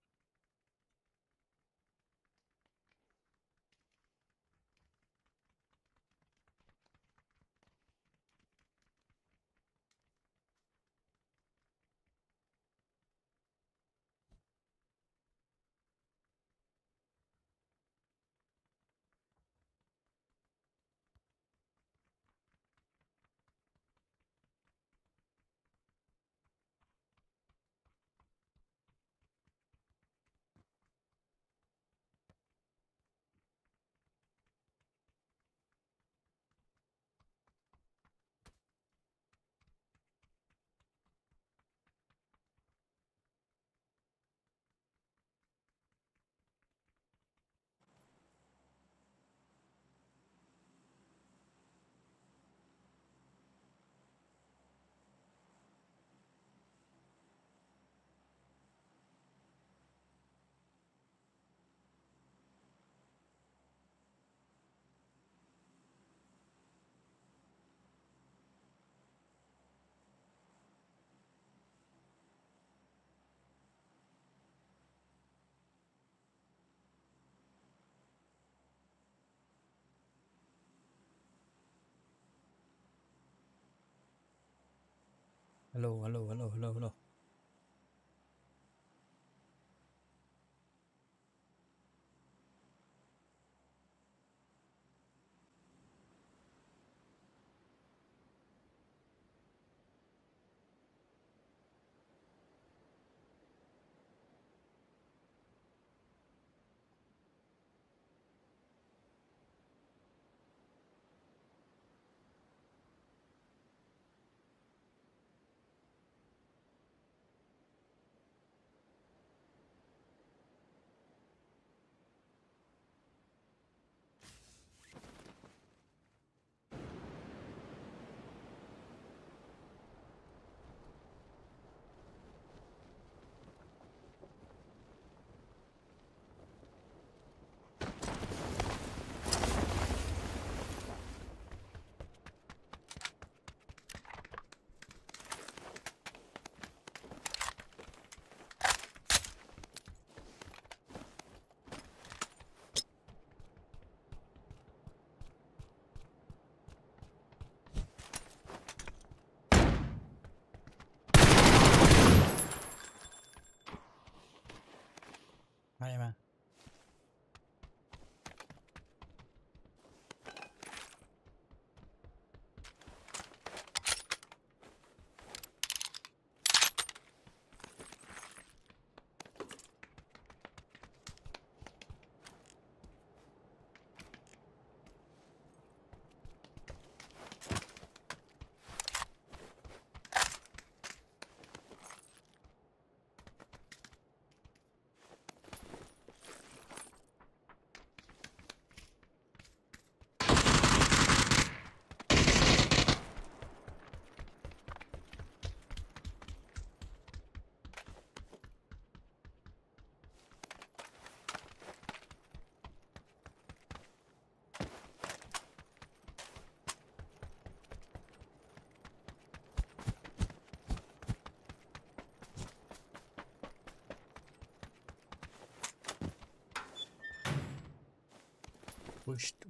F: Hello, hello, hello, hello, hello.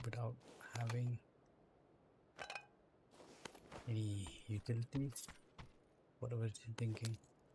F: without having any utilities. What was he thinking?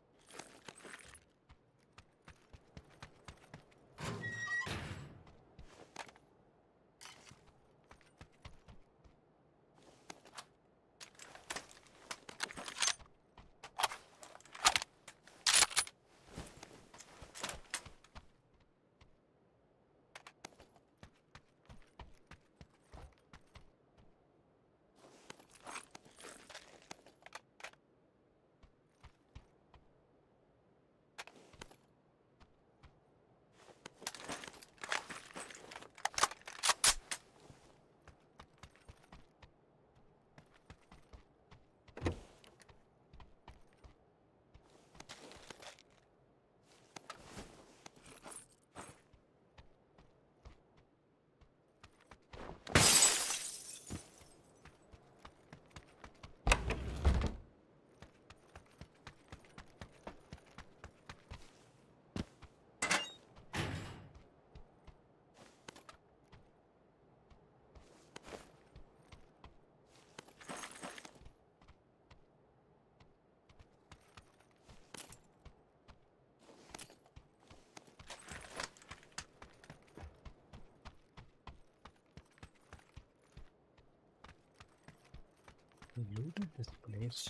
F: He looted this place.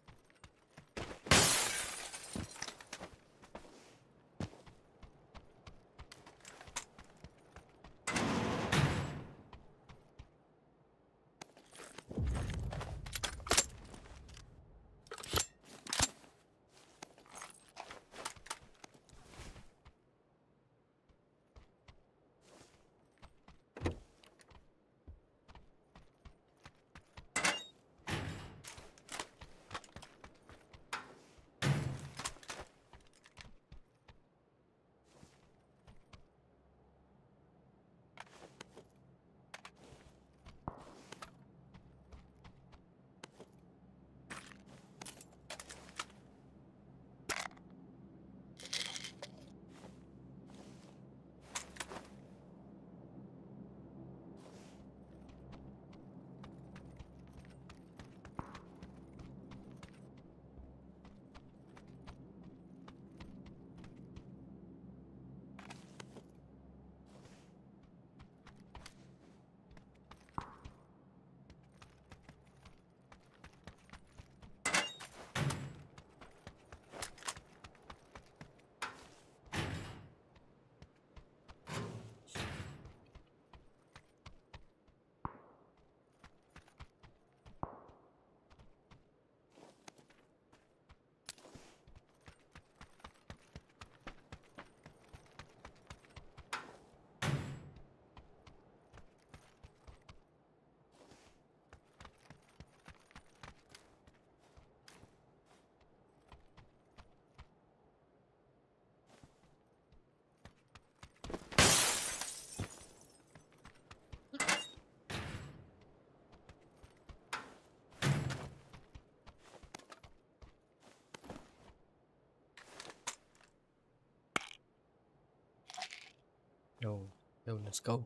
F: Yo, let's go.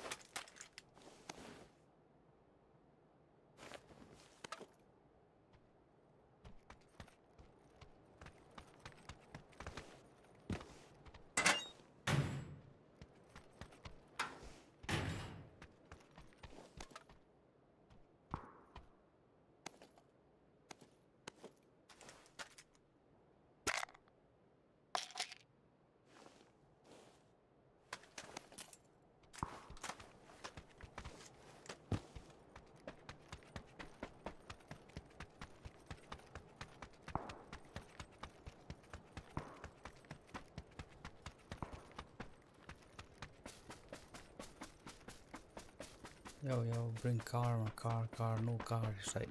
F: Yo, bring car, no car, side.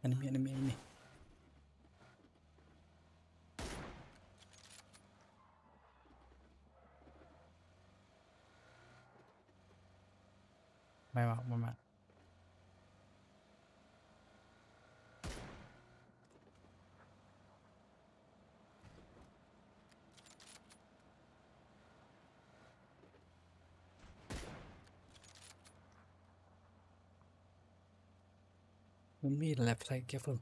F: Enemy, enemy, enemy. May mạc, may mạc. Me left side, careful.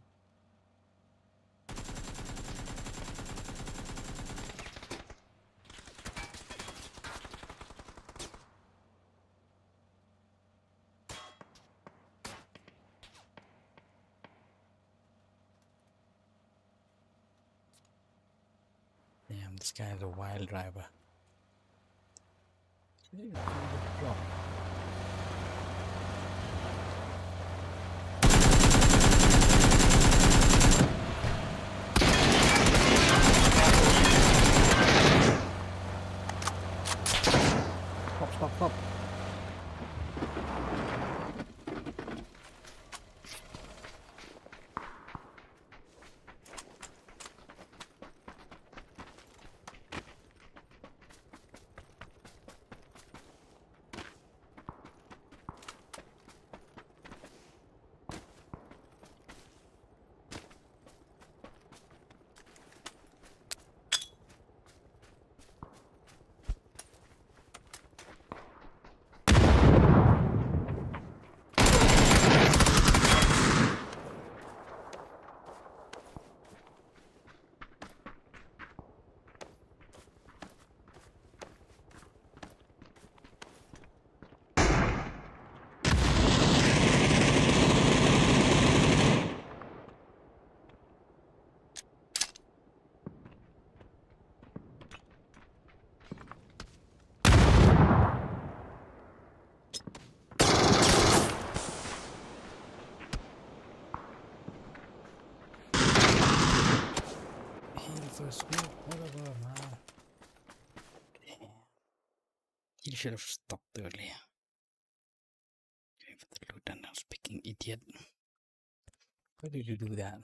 F: Damn, this guy is a wild driver. Drop. Stop. First smoke, whatever, man. Damn. He should have stopped earlier. Okay, for the loot and speaking idiot. Why did you do that?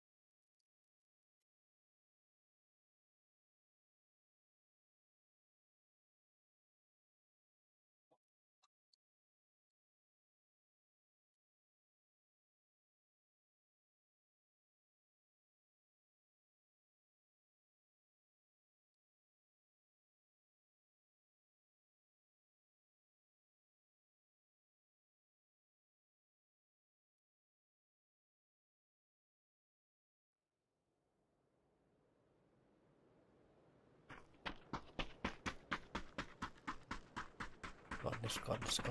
F: Got this.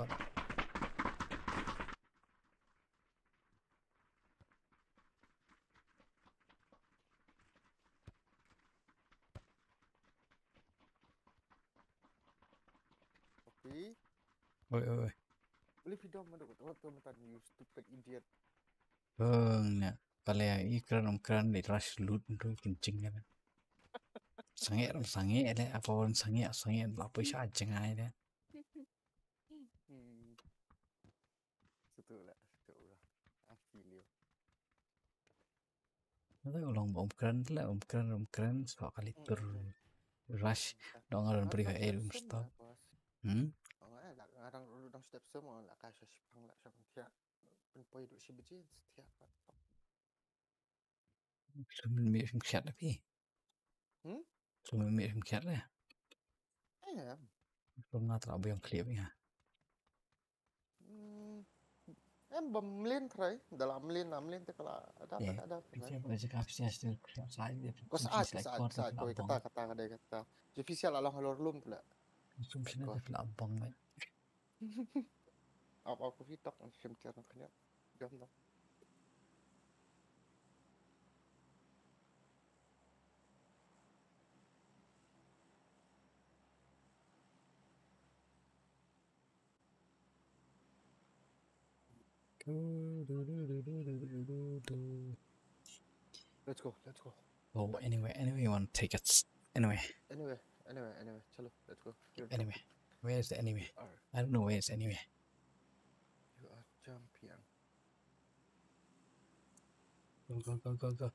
A: Tapi
F: Oi.
A: boleh freedom mana kau mentan you stupid idiot.
F: Nè. Kalian keren di rush loot itu kencing kan. Sange le apa orang sange apa sih aja ngai deh.
A: Betul lah. I feel you.
F: Nanti ulang keren sekali tur rush dong beri ke air stop.
A: Ngarang dulu dong step semua lah kasih sepang lah sama tiap penpoi duk si bejin setiap.
F: Cuma mirip chat tapi. Cuma mirip chat lah. Belum nggak yang clear ya.
A: Em melin try dalam melin tu kalau ada.
F: Saya baca kapasitas tu saya dia.
A: Kau saat kau kata ada kata. Official alang halor lum tu lah.
F: Cuma sini ada pelabang lah.
A: Aku fitak macam cara kena jam dah. Let's go.
F: Oh, anyway, you want to take it? Anyway,
A: chalo, let's go.
F: Anyway, where is the enemy?
A: Alright.
F: I don't know where is enemy.
A: You are champion.
F: Go.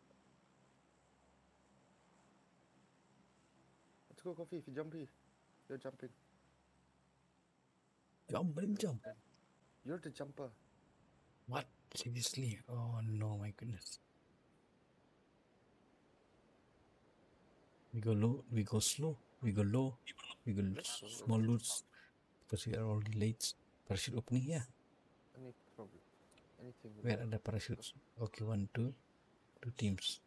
A: Let's go, Coffee. If you jump here, you're jumping.
F: Jump.
A: You're the jumper.
F: What? Seriously? Oh no, my goodness. We go low, we go slow, we go low, we go small loots because we are already late. Parachute opening here.
A: Any problem? Anything? with
F: Where
A: that?
F: are the parachutes? Okay, 1, 2 teams.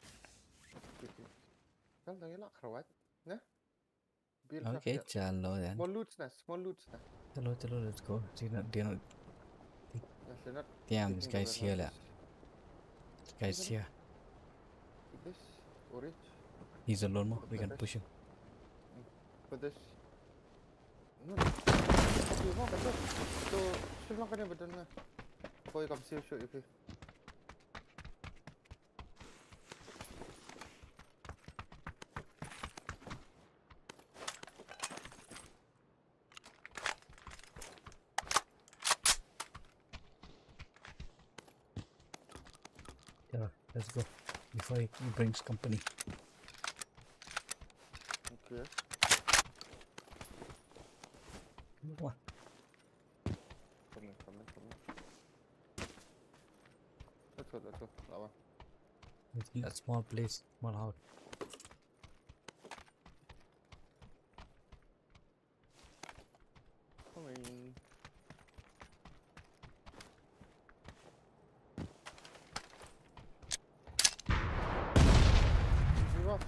A: Kan tanya lah kerawat, nah? Bil
F: Okay, chalo then.
A: Small loots nah.
F: Chalo, let's go. They're not.
A: Yes, they're not.
F: Damn, this
A: taking the
F: guy's here, lah.
A: warehouses.
F: This guy's here.
A: Take this orange.
F: He's alone, more. We can push him.
A: Put this. No. Okay, mau betul. So, shoot makan yang betul nah. Before you come see shoot if you.
F: Yeah, let's go. Before he brings company.
A: Okay.
F: Come on.
A: Coming. Let's go. Lawan.
F: It's in that small place, small house.
A: Coming. Viva.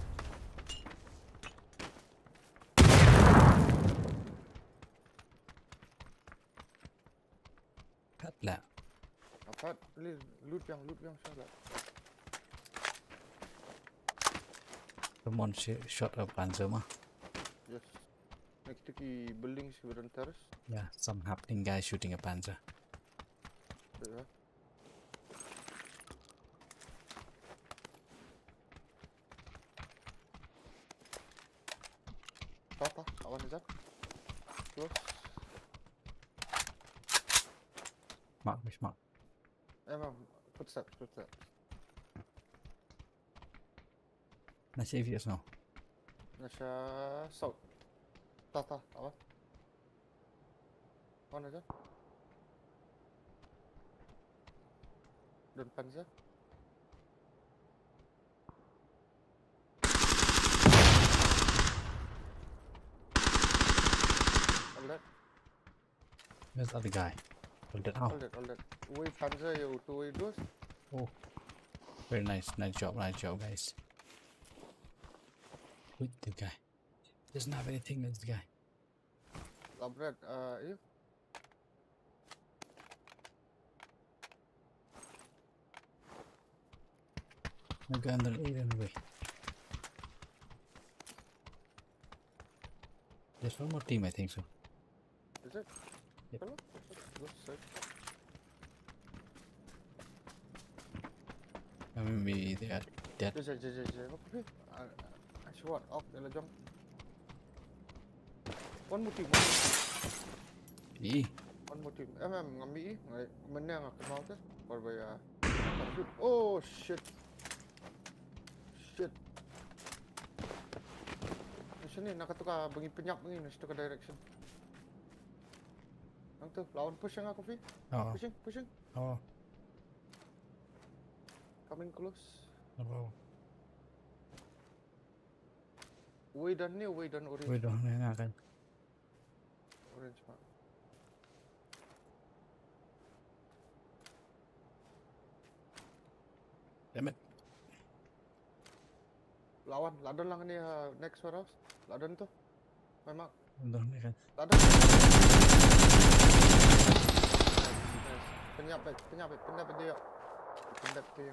F: Cut lah.
A: Apa? Loot yang salah.
F: Someone shot a Panzer mah.
A: Yes. Next to the buildings within terrace.
F: Yeah, some happening guy shooting a Panzer.
A: Yeah. Apa? Awan is that? Close.
F: Which mark?
A: Footsteps.
F: Nasa avios now.
A: Nasa south. Tata, awan. Awan is that? Don Panzer. All that.
F: Where's the other guy? Hold it out.
A: All that. Way Panzer, you two-way doors.
F: Oh, very nice job, guys. With the guy. Doesn't have anything against the guy.
A: Labrat, you.
F: No guy under 8 anyway. There's one more team, I think so.
A: Is it?
F: Yep.
A: Hello? Good search.
F: Maybe they are dead.
A: Jom. What? Off, ela jom. One more team.
F: Eh,
A: One more team. Ngambil menang aku mau tu. Berbaya. Oh shit. Macam ni nak tukar bagi penyak begini mesti tukar direction. Nang tu lawan push yang aku fi.
F: oh,
A: Pushing.
F: oh,
A: Coming close.
F: oh.
A: Way done orange.
F: We don't know kan.
A: Orange mark.
F: Damn it.
A: Lawan, ladon lang ni next warehouse. Ladon tu. My mark.
F: Don't know kan.
A: Ladon. Nice. Penyap dia. Penyap dia.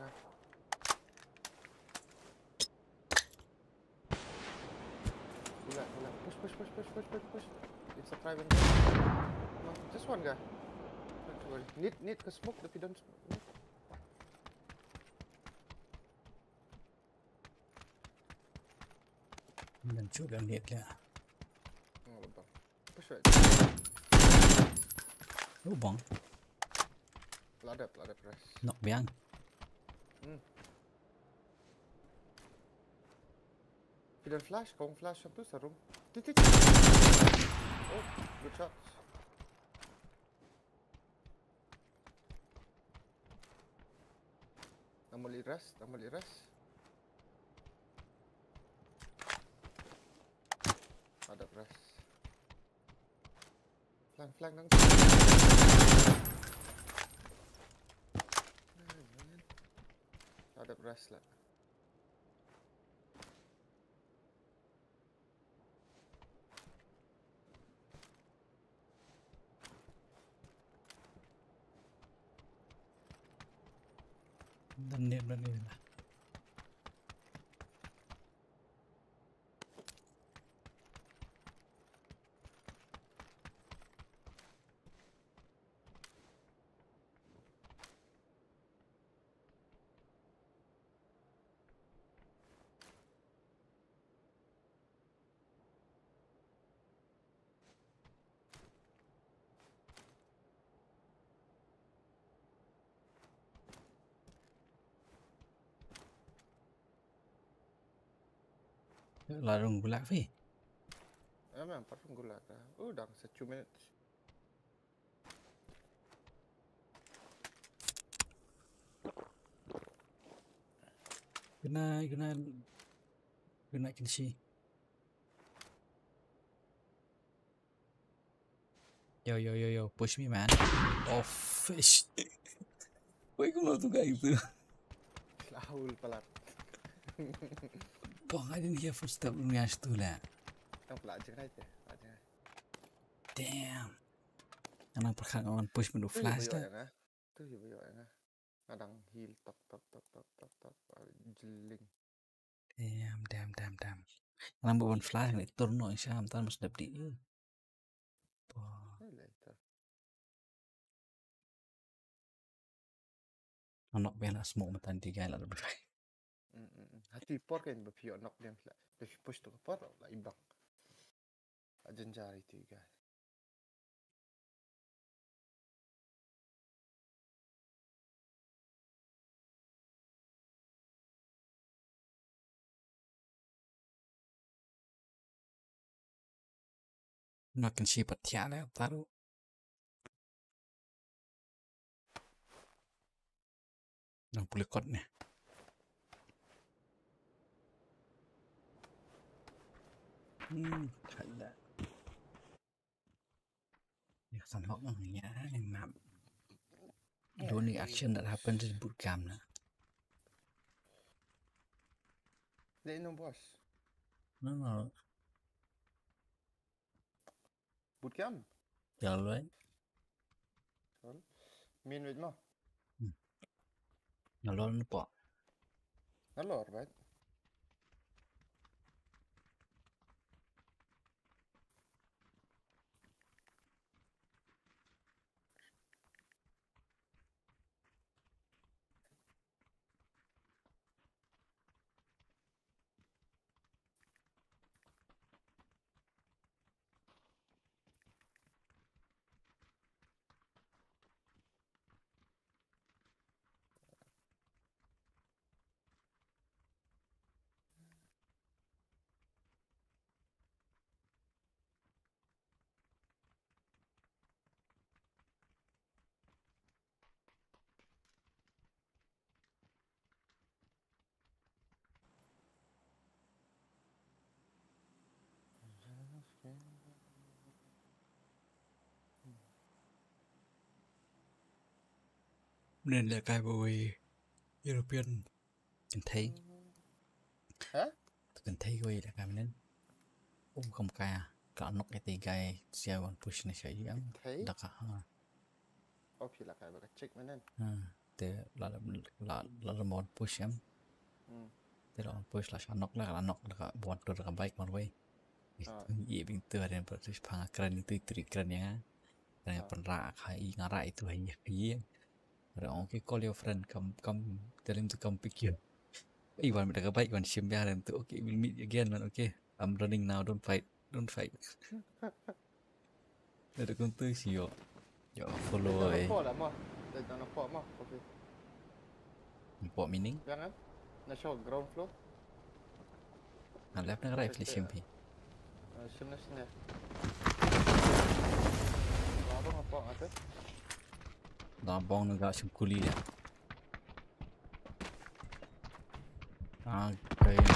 A: Relax. Push. It's a private. No, just one guy. Don't worry. Need to smoke if you don't smoke.
F: Dan juga lihat lah.
A: Oh, lubang. Push right.
F: Lubang.
A: Ladap press.
F: Nak biang.
A: Pidon flash, kau flash tu serum. Titik. Oh, good shots. Tambah liras. Ada ras. Flank dong. Ada ras lah.
F: Dan dia lah. Larung gulak fi.
A: Memang parang gula dah. Dah 1 minit.
F: Guna kinsi. Yo, push me man. Oh fish. Why kau mau tukar itu?
A: Lahul pelat.
F: Bang, I didn't hear footstep ni as tu lah.
A: Tang pelat je kan?
F: Damn. Anak perkara push menu flash dah.
A: Tu je bayar na. Kadang heal tok. Jeling.
F: Damn. Anak buat flash ni turun Syam tan mesti dapat dia.
A: Later.
F: Anak bela smoke matan tiga lah lebih.
A: Hati por kan berpihak knock dia lah. Berpihak push tu por lah ibang. Ajan jari tiga.
F: Makin sifat tiada taruh. Yang boleh kot ni. Ada. Ya sanok ni ya, map. The only action that happens is boot camp lah.
A: Dia no boss.
F: No.
A: Bootcamp.
F: Jalan.
A: Main with mo.
F: Jalan apa?
A: Nalor, right?
F: Nên là cái bồi European cần thấy.
A: Hả?
F: Cần thấy quay là cái nên. Không ca. Cả nóc cái tay gai xe one push này sẽ giống. Đặc hả?
A: Oke lah kayak bakal check mana.
F: Thế là một push em. Thế là push là nóc là nóc là buat tu là bike one way. Iya bing tu ada yang berarti pang keren itu keren ya. Keren penrak kai ngarak itu hanya iya. Okay, call your friend, come, tell him to come pick you. Iwan mereka baik, Iwan siam biar tu. Okay, we'll meet again, man. Okay, I'm running now. Don't fight. Ada kontu sih yo follow.
A: Nampak lah mah. Dah nampak mah. Okay.
F: Nampak meaning?
A: Jangan. Nak show ground floor.
F: left na rifle SMP.
A: Sini sini. Apa ada?
F: Dabong nggak sungkuli ya. Kayak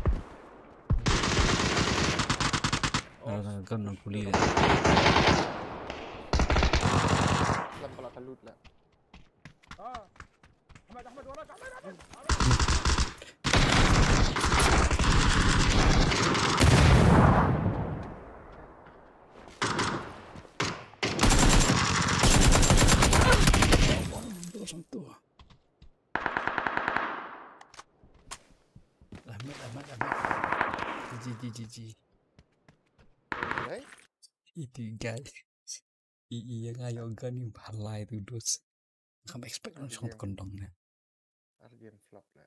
F: kan nungkuli ya.
A: Lam pala kalut lah.
D: Ahmad warak Ahmad.
F: Sentuh. Ahmad. Ji.
A: Okay.
F: Itu guys. Iya ngayo gan yung balai tu dos. Kamu expect orang shot kondong na.
A: Game flop lah.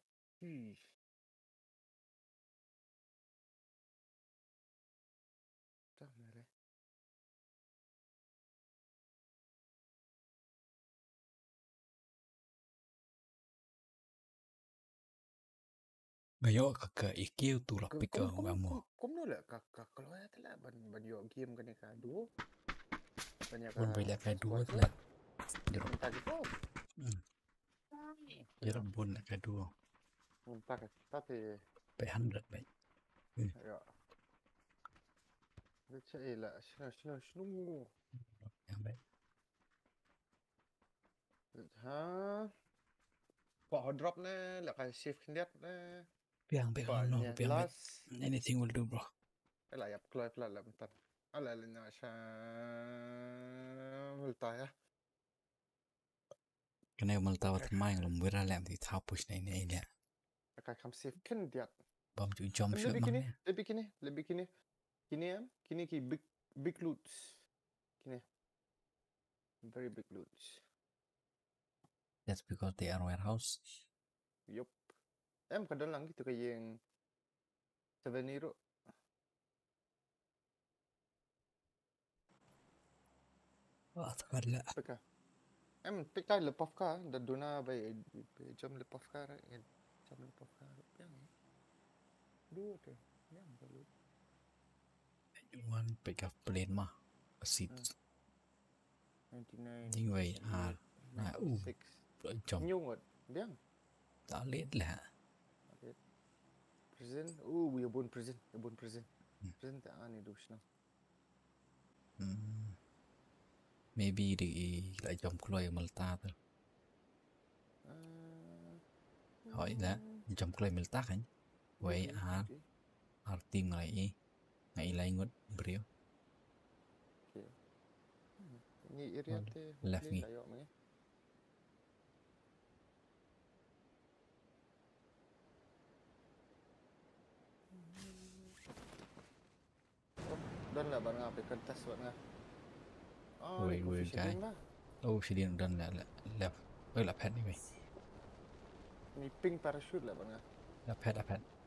A: Tak merah.
F: Ngayo kakak ikiu tu lah pikir kamu.
A: Kamu lah kakak kalau ya telah banyak game kan yang kado. Banyak
F: Banyak kedua telah.
A: Minta gitu.
F: Jerembun lah kedua.
A: Minta tapi.
F: 100 baik.
A: Ya. Saya lah, snow.
F: Yang baik.
A: Ha. Pak drop na, lah kan save kendiat na.
F: Piang no, piang baik.
A: Last.
F: Anything will do bro.
A: Lah ya, keluar lah bentar. Ala lena sya. Multa ya.
F: Kena meltawat main lembira lem di tapus na ini.
A: Akan kam save kendiat.
F: Bam tu jam shot mana?
A: Lebih kini. Kini ki big loots. Kini. Very big loots.
F: That's because they are warehouse.
A: Yup. Kadang lang gitu kayak yang 7 euro.
F: Wah, takkan lah.
A: Peka. Peka lepas ka, dah dona bay jam lepas ka, jam lepas ka. Yang dua tu, yang baru.
F: One pick up plane mah, a seat.
A: 99.
F: Như vậy jom.
A: Nhiều ngọt, biang.
F: Tak late lah.
A: Prison, we are born prison. Prison tak ani dus na.
F: Maybe di lại jom keluar yang melta tu. Hỏi là jom keluar melta kan? Vậy team ngày lại ngot brio.
A: Ni area te.
F: Left ni.
A: Dan lah barang apa kertas buat ngah.
F: Wait, guy. Oh, she didn't done that left. Wait, lap head anyway.
A: Ni pink parachute lah bang.
F: Lap head.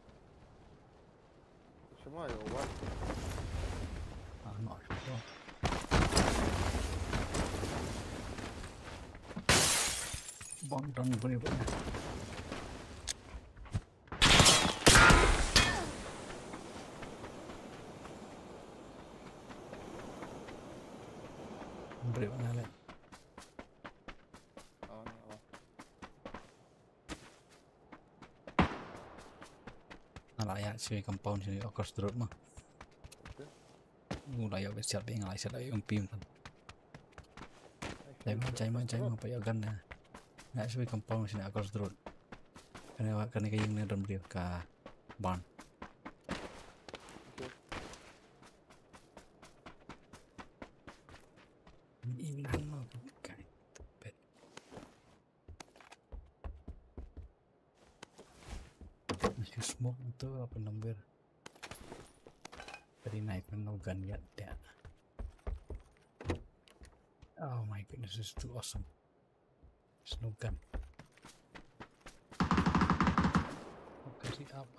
A: Semua ya, what?
F: Not sure. Bom done very well. Break mana lagi? Layak sih compound sini across the road mah. Layak bersiap dengan layak saya yang pim kan. Cai man payah gan na. Nak sih compound sini across the road. Kena kayak yang ni dalam dia ke barn. Smoke itu apa number? Tadi naik no gun yet there. Oh my goodness, this is too awesome. There's no gun. Okay, see up.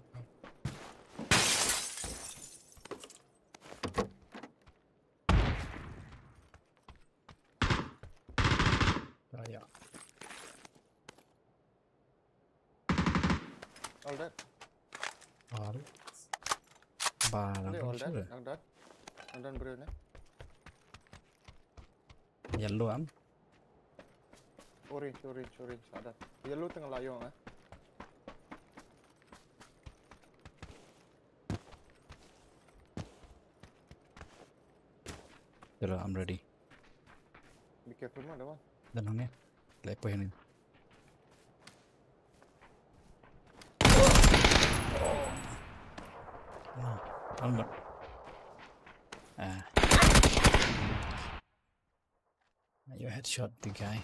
F: Yeah.
A: All that.
F: All. Ba
A: Boleh,
F: lang
A: all
F: tu
A: done. Ang done bro na.
F: Yellow am.
A: Orange. Ada. Yellow tengah layong ah.
F: Hello, I'm ready.
A: Be careful man, ada one.
F: Dan ni. Lepas ni. Almat. You headshot the guy.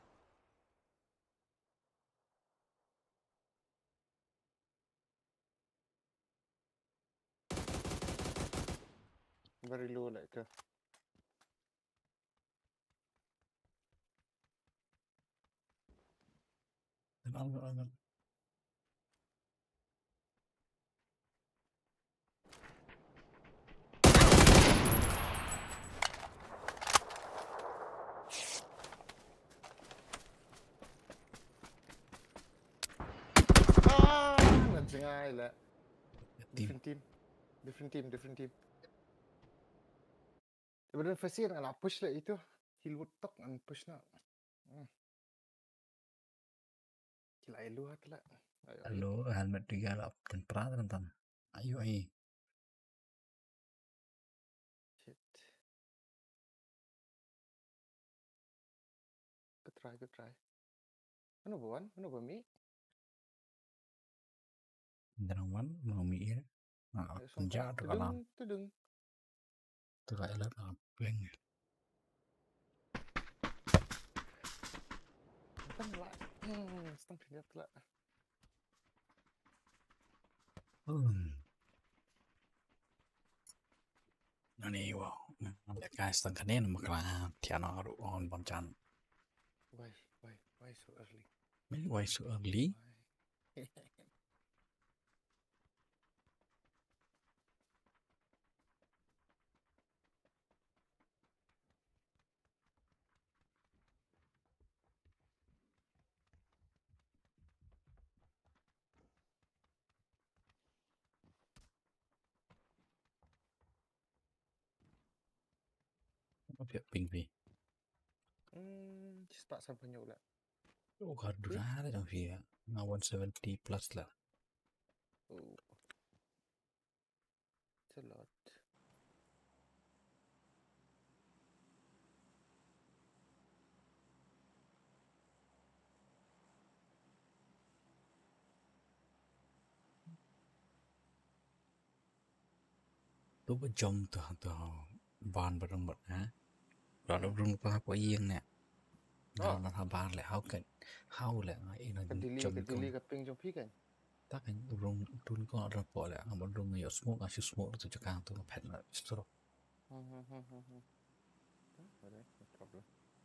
A: Very low like ke.
F: Dan almat.
A: Nanti lah.
F: Team.
A: Different team. Sebenarnya first year nak push lah itu. Hillwood top and push nak. Kila elu hat lah.
F: Hello, helmet 3 lah. Dan perah teman-teman. Ayo ai.
A: Shit. Good try. Mana buan? Mana buan mi?
F: Dan wan mau mi ya. Penjat tu kalau.
A: Tudung.
F: Tu lah elat apa yang.
A: Stang lah. Stang pinjat lah.
F: Nani wow. Guys, tang kanin makla tiano aru on bonchan.
A: Why so early?
F: Maybe why so early? Apa ping vi?
A: Just tak sampai nyok lah.
F: Oh, gardu dah ada vi ya. Na 170 plus lah.
A: Oh. It's a lot.
F: Tu berjom tu ban berang ber ha. Kalau berang apa apa yang ni. Kalau nak ban le how le ai na jom
A: Kedili kaping jom pi kan.
F: tak kan berang tun ko ada apa le. Berang yo smoke asyik smoke tu cakap tu pet lah stro.
A: Ada, no problem.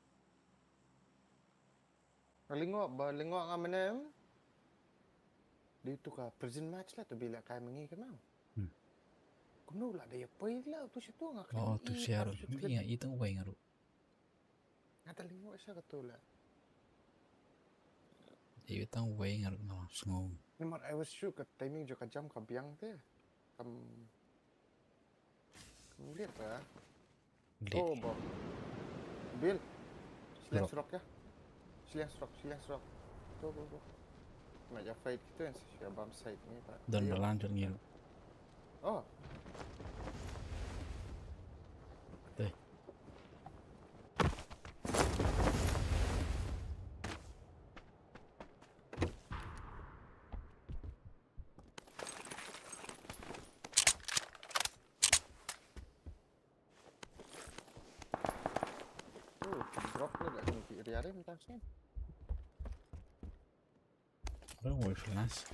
A: Lingok ngam mana? Dia tu ka prison match lah tu bila kai mengi kan mau. Kuno lah dia poi lah tu situ ngak.
F: Oh tu share. Ya itu way ngaru.
A: Ngata lingok sa katul lah.
F: Itu tang way ngaru no sngong.
A: Memang I was sure kat timing jo ka jam ka biang te. Kamu lihat apa? Oh, Bob. Bill. Silang serok ya. Silang serok. Tu. Macam fight kita kan siapa bump side ni tak.
F: Dan berlanjut ngilu.
A: Oh.
F: Teh.
A: Drop ni dah mungkin area macam ni.
F: Berang way flash.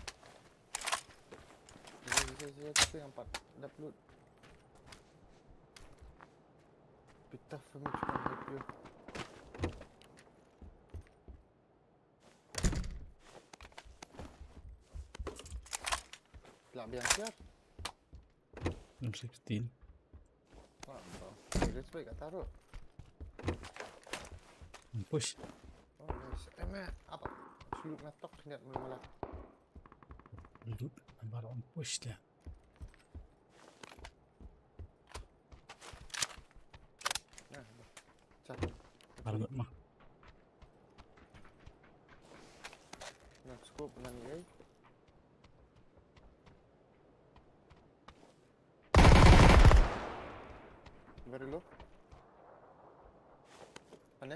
A: Saya tu yang 4 dah loot. Bit tough for me to help you. Pelak biang siap.
F: 16.
A: Dia sebaik kat taruh.
F: Push.
A: Oh nice. Mat, apa? Shoot ngatok senjat malah.
F: Loot. Baru push dia.
A: Chat.
F: Alamat mah.
A: Nak scope nan gay. Very low. Mana?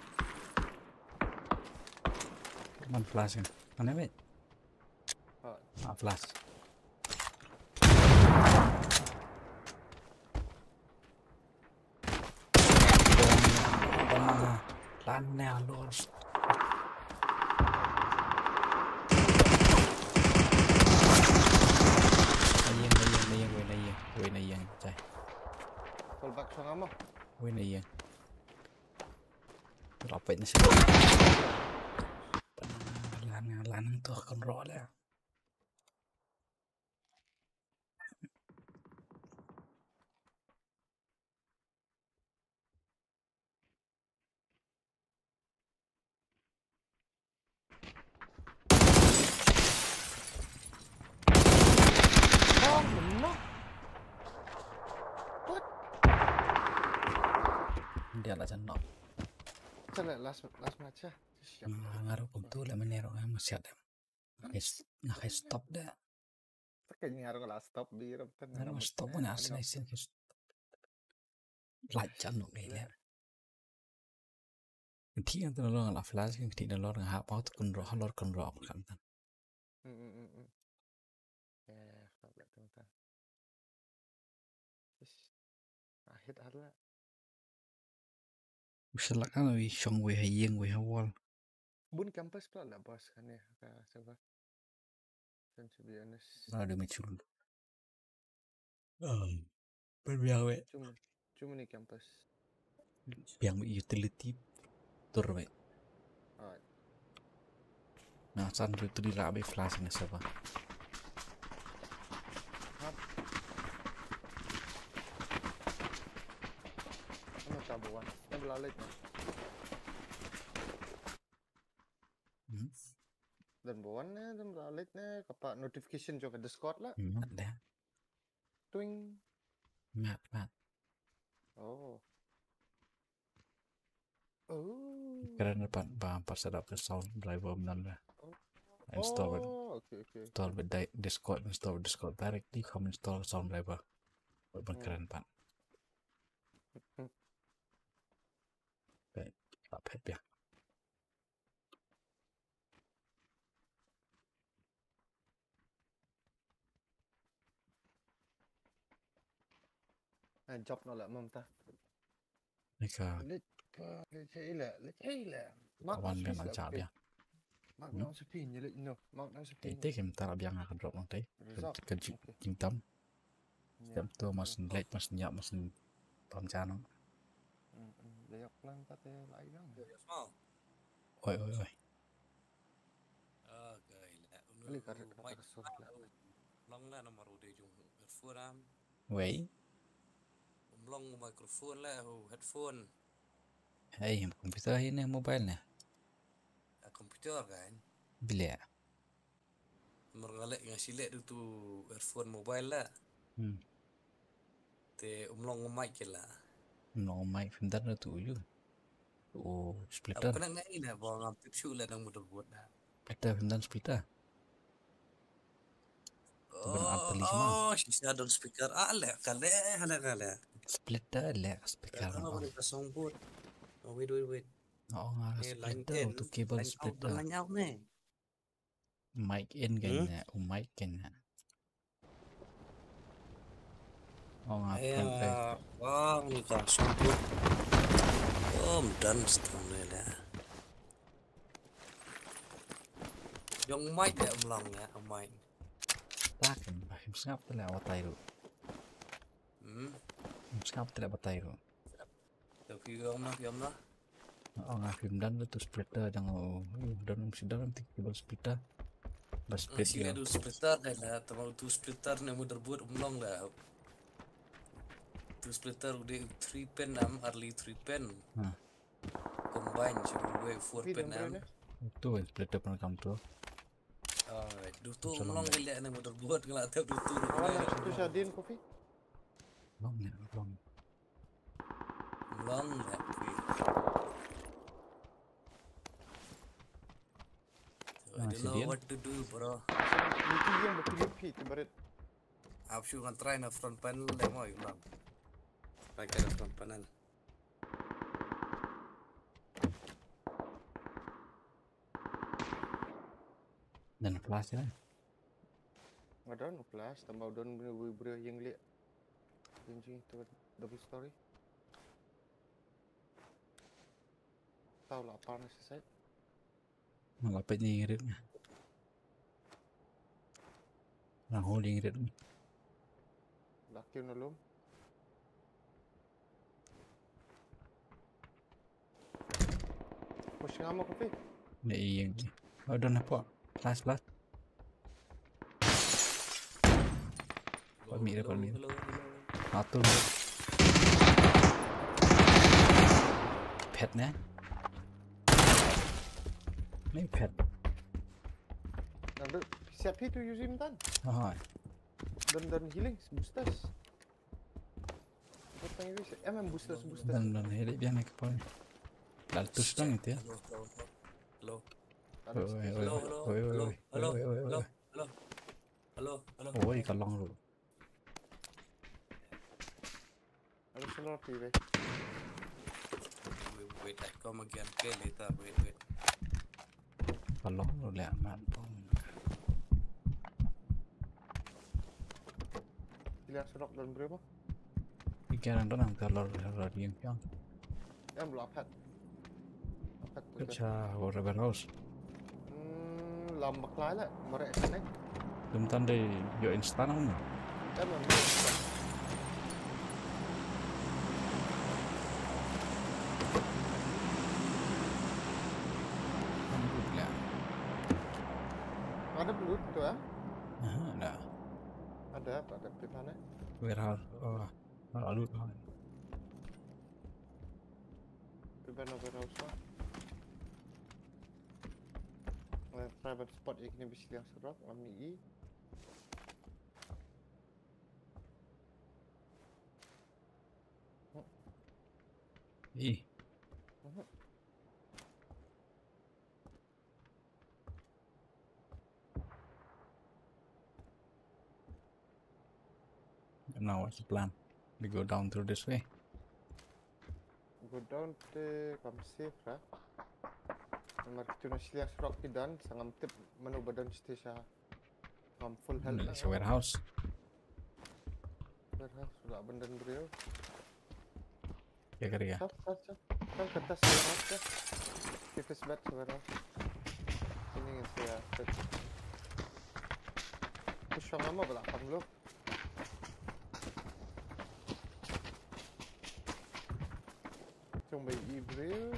F: Man flash kan. Mana wait?
A: Ah,
F: Flash. Lan lor. Này yên, chạy.
A: Full back sang amo.
F: Quên này yên. Drop vậy nó sẽ. Lan tuh con rõ là. Dia lah chân nọ.
A: Chắc là last match ya.
F: Ngaruh tu lah menero masih ada. Nggak stop dah.
A: Kayaknya ngaruh last stop bi ramtan.
F: Ngaruh stop pun asal isin ke. Lajan nọ này nè. Thì anh ta lo là flash cái thì lo là hạ báo con rõ kan tan.
A: Ya, stop lah teman-teman. Akhir ada.
F: Usahakan lebih song we hayeng we hawal.
A: Bun campus pula lah bos kan ya. Sebab dan to be honest.
F: Ada macul. Berbiang we.
A: Cuma ni campus.
F: Biang utility tur we.
A: Alright.
F: Nah, san itu dirabe flash ni siapa?
A: Ano tabuan? Ano belalit na? Dan buwan na, dan belalit na. Kapag notification jo ka Discord lah.
F: Ada.
A: Twing.
F: Mat.
A: Oh.
F: Keren depan pas sedap ke sound driver benar lah. Install
A: okay.
F: Install with Discord, install with Discord directly, come install sound driver. Keren pan. Baik, apa ya?
A: Job no lah mamta.
F: Nika.
A: Let's lah.
F: Kawan memang cap ya.
A: Mak nang sepin je no. Mak nang sepin.
F: Itu kita tak biang akan drop nanti. Kerja cintam. Setiap tu masih late, masih nyak, masih pamcanan.
A: Leok lang pati layang.
E: Small.
F: Oi.
E: Okay.
A: Beli kar sol lah.
E: Long lah nomor udah jung headphone.
F: Wei.
E: Long microphone lah, headphone.
F: Hey, komputer ini mobile ni.
E: Komputer kan.
F: Bila?
E: Mergalak ngasih lek tu earphone mobile lah. Te umlong mic ke lah.
F: No mic filter tu je. Oh, splitter.
E: Apa nak ngai lah, bawa ngampit shoe lah nang mudah buat dah.
F: Splitter.
E: Oh, sisa don speaker. Alek kale.
F: Splitter lek speaker.
E: Apa boleh pasang boot? Oh, wait.
F: Oh, splitter untuk cable splitter.
E: Line out ni.
F: Mic in kan? Mic kan? Oh,
E: ngapa? Oh, ni pasang boot. Oh, dan setengah ni lah. Yang mic dia ulang ya, mic.
F: Tak kan? Bahim ngap tu lah watai tu. Ngap tu lah watai tu.
E: Tapi yang lah.
F: Oh, ngafim dan tu splitter jangan dan sidang nanti cable splitter. Bas split
E: dia. Ada splitter kan lah, terlalu tu splitter ni mudah buat ulang lah. Tu splitter udah 3 pin early 3 pin. Combine cuma 4 pin
F: Tu splitter pernah kamu tu.
E: Tu ulang gila ni mudah buat kalau tak tu.
A: Tu Shadin kopi.
F: Long.
E: Long lah. don't know what to do, bro.
A: Itu yang berpilih ibarat.
E: Aku akan try na front panel demo ulang. Try ke front panel.
F: Dan flash lah.
A: Ada no flash, tambah don bro yang lihat. Yang tu double story. Tahu lah apa nasi saya.
F: Malapit niya yung rin nga. Nahuli yung rin.
A: Laki na lum. Push nga mo kopi.
F: Naiyang. Oh, doon na po. Flash. Palmira. Atul. Pet na. May pet.
A: Nanti siap itu Yuzim tan.
F: Oh,
A: Dan healing boosters. Bertang itu emang boosters.
F: dan hilik dia naik ke bawah. Daltus lang itu ya.
E: Hello.
F: Oi, kalong lu.
A: Ada solar TV.
E: Wait, I come again. Okay, later. Wait.
F: Kalong lu lihat mantong.
A: Lihat serok dan berapa?
F: Pikiran doon ang kalor yung yang.
A: Yang belum apet.
F: Sa River House.
A: Lambat lah, mereka naik.
F: Dumtan day yo instan mo.
A: Emang. Ada belut tu ya?
F: Ada.
A: Ada di mana?
F: Warehouse. Oh, lalu.
A: Di mana warehouse lah? Private spot ini bisa yang serap, amni.
F: Ih. Now what's the plan? We go down through this way.
A: Go down to come safe lah. Nomor itu nasi yang serap dan sangam tip menu badan station. Full health.
F: It's a warehouse.
A: Warehouse sudah benda beliau.
F: Ya kali ya.
A: Kan kertas warehouse ya. Fitness bed warehouse. Ini yang saya set. Push yang lama belakang lu. Cuma Ibril.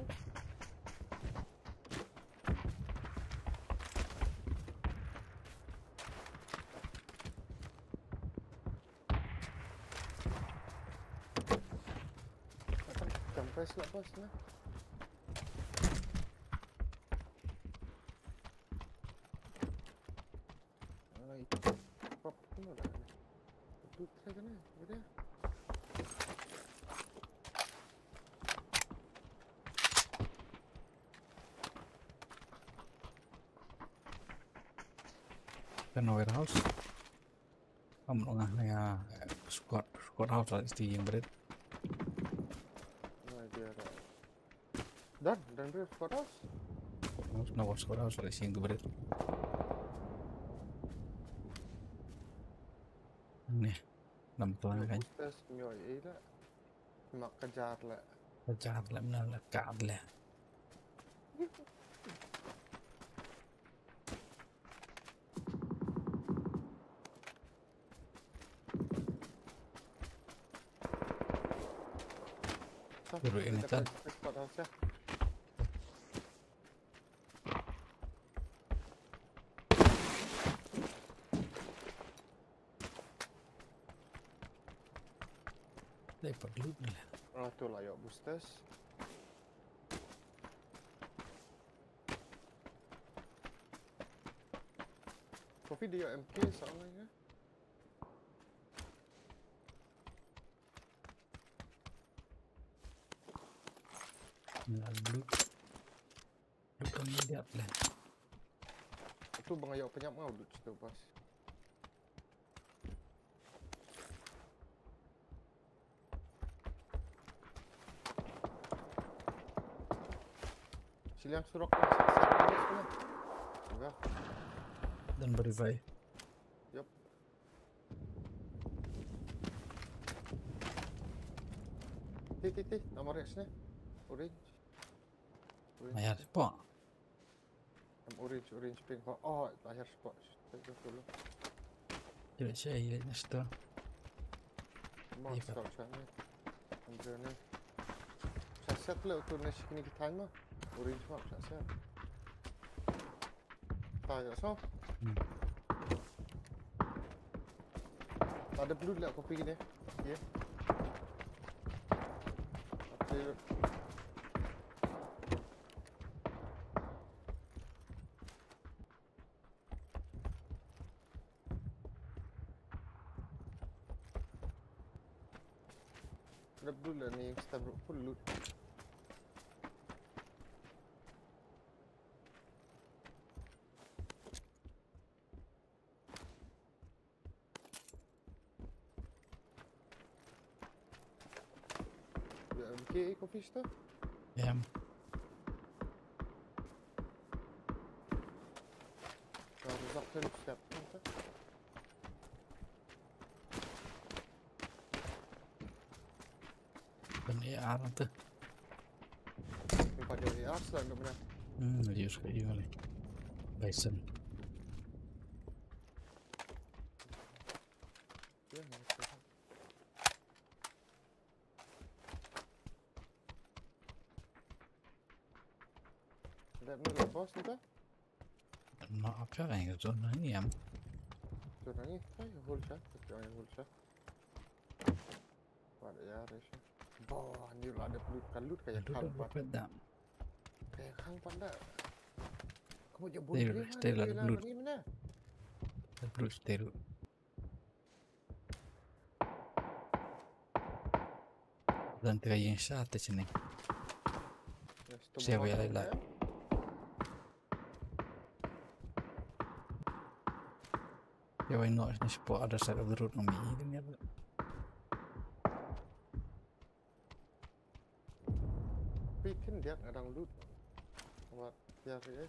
A: Press lah bos lah. Pop tu lah. Tu saya kena, ada.
F: Kan warehouse. Kamu ngah squad house lah isti yang berat.
A: Dan beri squad house.
F: Nah, squad house lah isti yang berat. Nih, nampak kan?
A: Kita semua ini lah. Mak kejar lah.
F: Kejar lah, mana lah, kad lah. Suruh ini kan.
A: Squad house ya.
F: Dapat loot lah.
A: Oh tu lah yuk boosters. Kopi dia MK soalnya.
F: Loot. Loot kan lihat lah.
A: tu bang ayok banyak mau duduk situ bos. Siliang surok bos. Enggak.
F: Dan berrevive.
A: Yup. Ti, nomor X-nya. Orange.
F: Mayar spot.
A: Orange pink. Oh, layar spot. Tengok dulu.
F: Tidak saya lihat nesta.
A: Mau
F: Iya,
A: start sana. Ambil ni. Saya set lah untuk nasi kini kita timer. Orange map saya set. Tahu so? Ada blue lah kopi ni. Ya. Update. Ada blue lah ni kita full loot. Okay, coffee stuff.
F: Ya.
A: Kalau rezak terus step.
F: Dan AR tu.
A: Pada AR selalu benar.
F: Dia suka dia boleh. Bison.
A: Ya, Ada mana bos ni tak?
F: Nak apa yang zona ni am?
A: Zona ni, saya hold shot, saya hold shot. Pada ya, resah. Boh, ni lah ada loot kayak
F: Duduk
A: kampan.
F: dapat dah.
A: Kayak kampan dah. Kamu je
F: Stay,
A: boleh
F: stay lah, loot.
A: Ni mana?
F: Terus terus. Dan terjadi saat sini. Siapa yang lain? Ya, why not? Ni support other side of the road kami kan ya.
A: Bikin dia orang loot. Buat biar ya.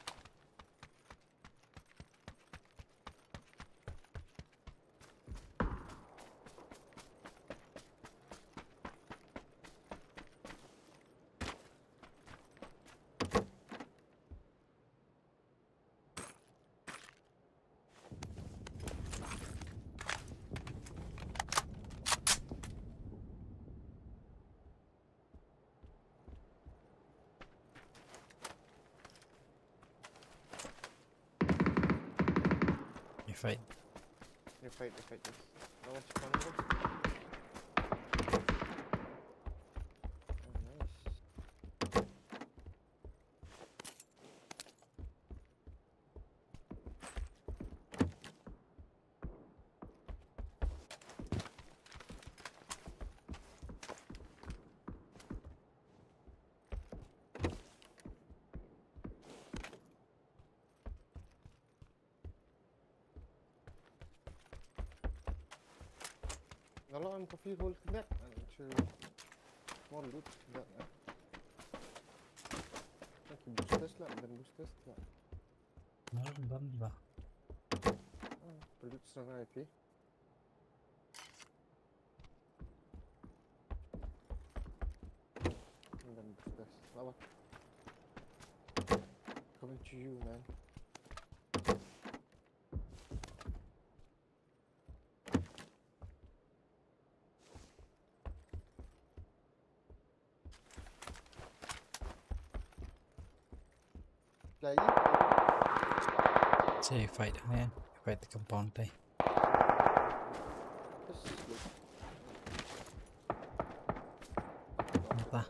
F: Fight.
A: They fight this. Now what's fun with it? Oh, nice. Kalau I'm coffee hold that to more loot that. Okay, boosters lah, dan boosters lah.
F: Dan lah.
A: Loot setengah itu. Dan boosters. Apa? Coming to you, man. Lagi?
F: Saya fight kan. Fight di compound tadi. Apa?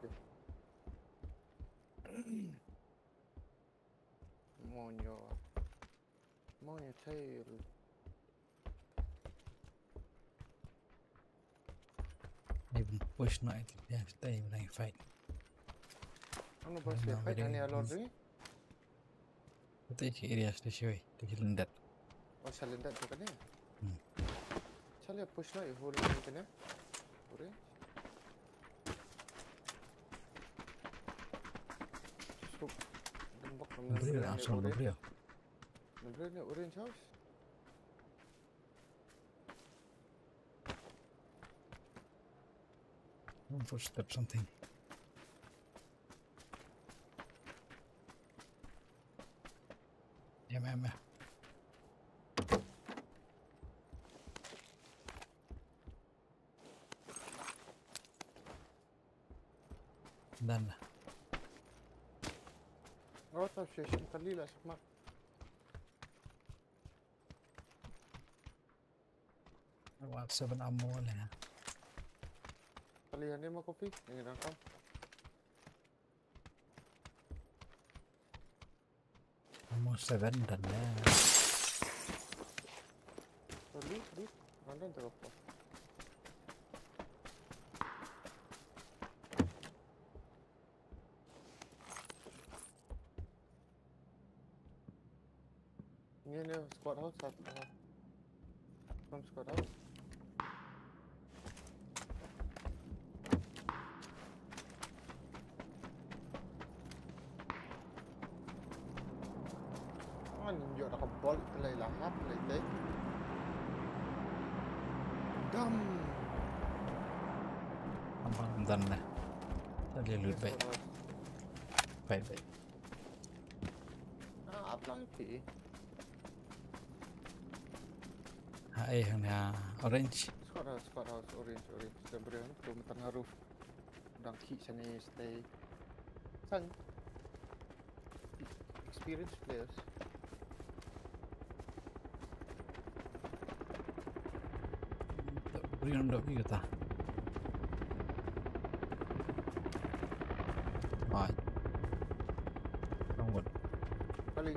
F: Monyo tail. Even push not it. Yeah, stay when I fight.
A: Ano ba siya? Fight ani already?
F: Betul je area station weh. Dia lendat.
A: Oh, cylinder tu kan ni. Cylinder push lah, you hold ni kan ya. Orange. Stop. Dembak
F: Beri langsung beri.
A: Beri ni orange house.
F: Footstep something. Ja, men. Dan
A: Oh, tak station kali lah sama.
F: What 7 ammo lah.
A: Kalian ni mau kopi? Yang rangkam.
F: Ammo 7 dan lah.
A: Sorry, di mana tu apa? Ini squad house satu. From squad house. Ninjo nakabol talay lahat, talay. Dam.
F: Abang dan lah. Saya loot baik. Baik.
A: Ah, apa lagi?
F: Hai yang orange.
A: Squad house orange. Dan berian tu tengah roof. Dan key sana stay. San. Experienced players.
F: Beri untuk kita. Ah. Tunggu.
A: Kali.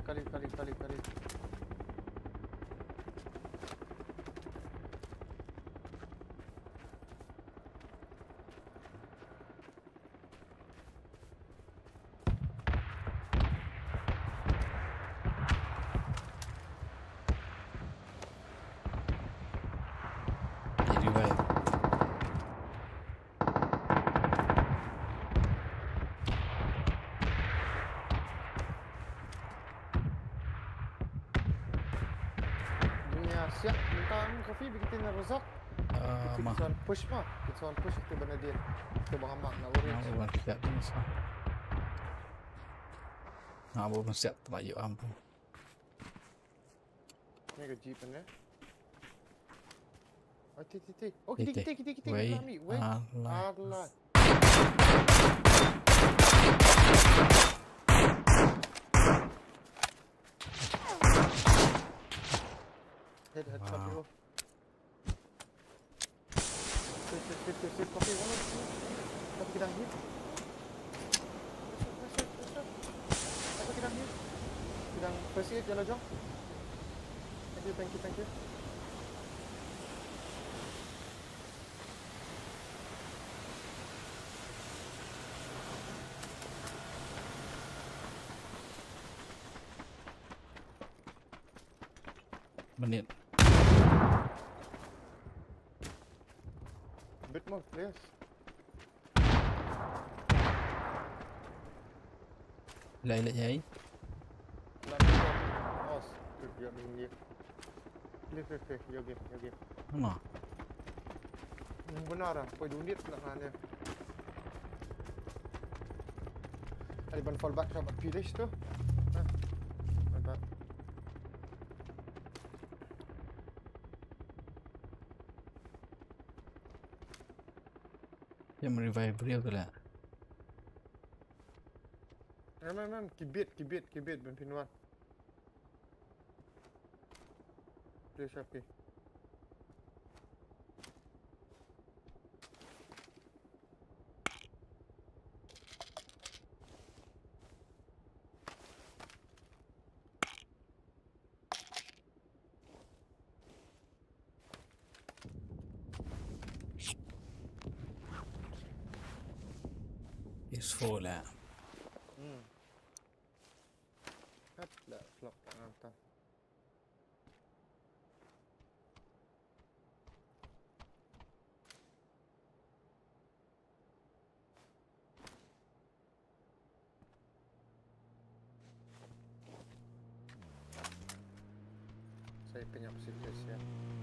F: Revive. siap
A: tentang kopi bikin rozak.
F: mah
A: Kita push mah. Kita push itu benda dia. Kita berhamak nak orange.
F: nak buat siap ni sah. Nak buat siap terlayu ampun.
A: Ni ke jeep ni. Oh, titik. Oh, kita
F: Wei.
A: ambil. Wei.
F: Alah.
A: Alah. Headshot dulu. Sip, kopi mana? Tapi kita hit. Apa kita hit? Kita first aid jalan jom. Thank you.
F: Menit.
A: Bit more players.
F: Lại nhảy.
A: Oh, dia minggir. Lift, yo game.
F: Mana?
A: Benar lah, kau dunit belakangnya. Ada ban fallback sama Pilish tu. Mantap.
F: Dia merevive beliau tu lah.
A: Man, kibit, Bempinuan. Dia siapa?
F: Peaceful lah.
A: Kat لا فلوب طن. Saya penyap sikit ya.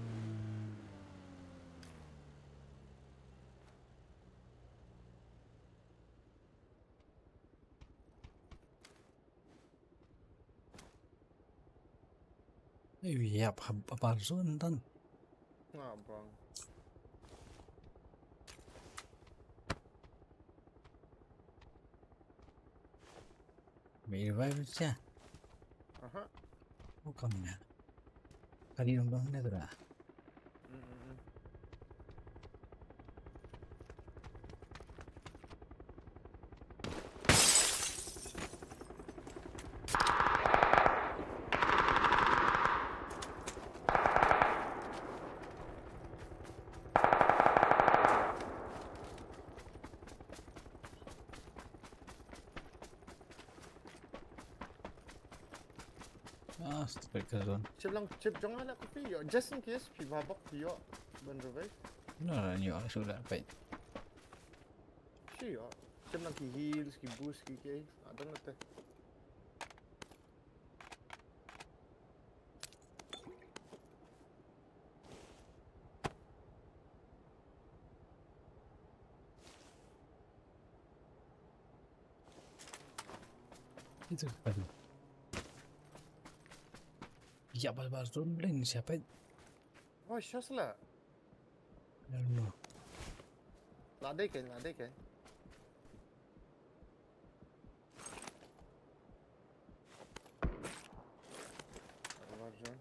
F: Iya, apa zon tan?
A: Bang.
F: May revive siya.
A: Aha.
F: Bukan na. Kanino bang natira? Stupid ka zon.
A: Chip lang, chip jangan lah kopi yo. Just in case, pi babak yo. Ben revive.
F: No, niyo sudah pa.
A: Si yo. Chip lang ki heals, ki boost, ki kay. Ada na te.
F: Itu apa tu? Ya, bal zon blend siapa?
A: Oh, shots lah.
F: I don't know.
A: Ladai kan. Version.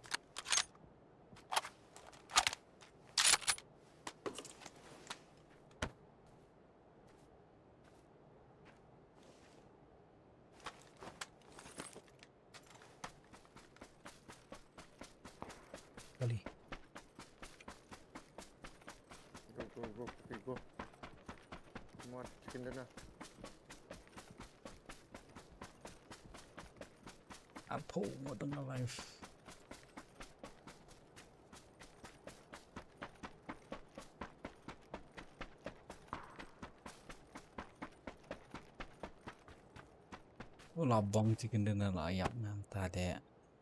F: Kali.
A: Go. Okay, go. Come on, chicken dinner.
F: Apa mo tengah live? Oh, labang chicken dinner layak nam tadi.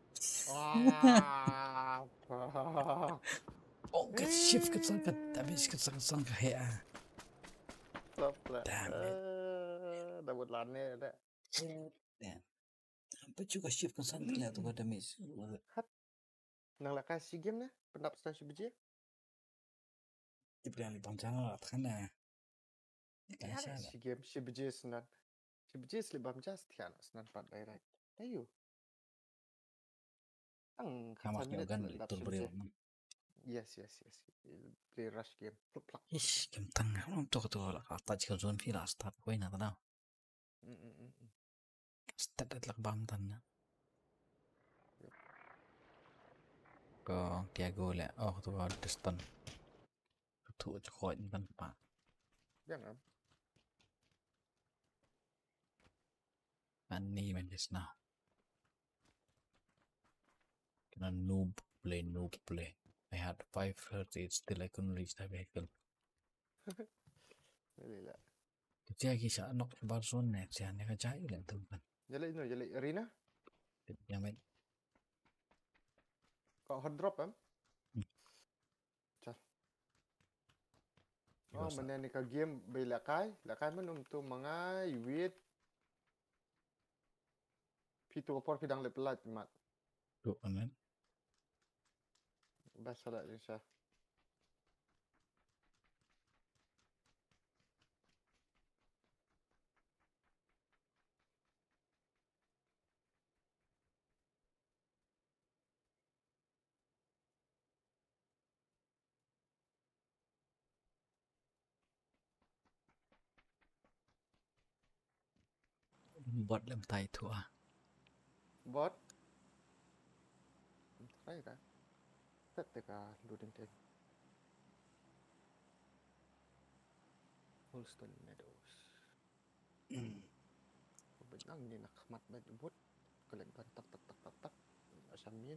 A: Wah.
F: Oh, ke shift ke sangat, tapi ke sangat kahya.
A: Stop lah.
F: Damn it.
A: Dapat lane dah.
F: Damn. Apa juga shift ke sangat lah tu pada miss.
A: Nang lakas si game na. Pendap stasi biji.
F: Di berani pancang lah, kan na.
A: Ya, si game si biji senan. Si biji selibam jas tian senan pat direct. Ayo. Ang
F: Kamas ni organ
A: pendap
F: betul
A: si
F: beri.
A: biji. Yes. Play rush game. Plak.
F: Ish, kentang. Untuk tu lah. Kata jika zone fira start kau ini tak tahu. Start adalah bam tanah. Kau Tiago le. Oh tu ada stun. Tu cakap ini kan pak.
A: Jangan.
F: Ani man just now. Kena noob play. I had 530, still I couldn't reach the vehicle.
A: Lila.
F: Jadi lagi saya nak ke Barcelona net, saya nak jahit lah teman.
A: Jalai arena.
F: Yang main.
A: Kau hot drop am? Cal. Oh, mana ni ka game lakai man tu mangai wait. Pitu opor pidang lepelat mat.
F: Tu kan?
A: Bas salat insya.
F: Buat lem tai tu ah.
A: Bot. Try dah. Set teka loading time. Holston Meadows. Benang ni nak mat bot. collect ban tak tak tak tak tak. Macam min.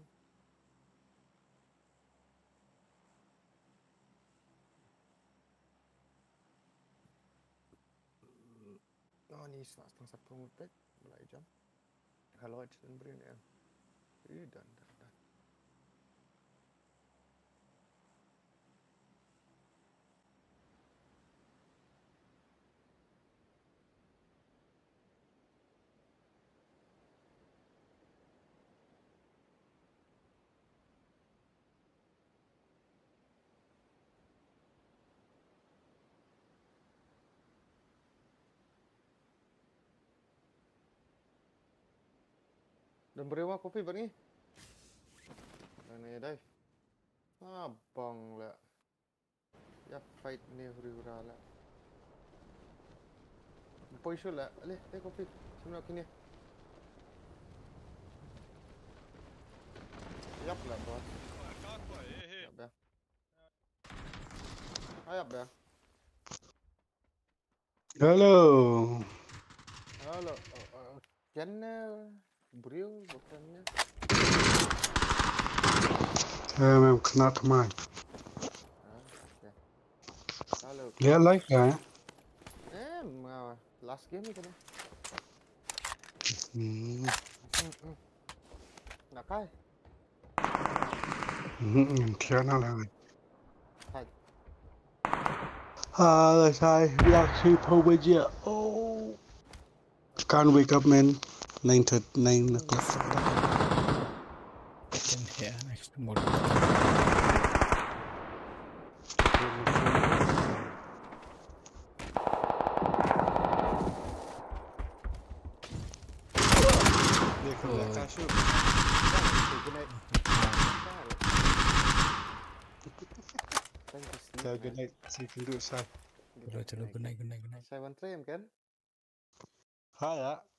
A: Oh ni setengah satu ngepet. Mulai jam. Kalau ada dan beri ni. Dan. Dan beri wah kopi bang ni. Mana ya dai? Abang lah. Ya fight ni hura-hura lah. Poiso lah. Alih, kopi. Semua kini. Yap lah bos. Yap dah. Yap dah.
I: Hello.
A: Halo. Kena beriu bukannya.
I: Memang kena teman.
A: Okay. Halo.
I: Dia like lah.
A: Last game ni kena. Nak kai?
I: Kena lah.
A: Hai.
I: Sayaอยากซื้อ power jet. Oh. Can't wake up man. 9 o'clock.
F: In here next to more.
I: Good night. See you can do it, sir.
F: Good night.
A: Saya one tram kan?
I: Hi,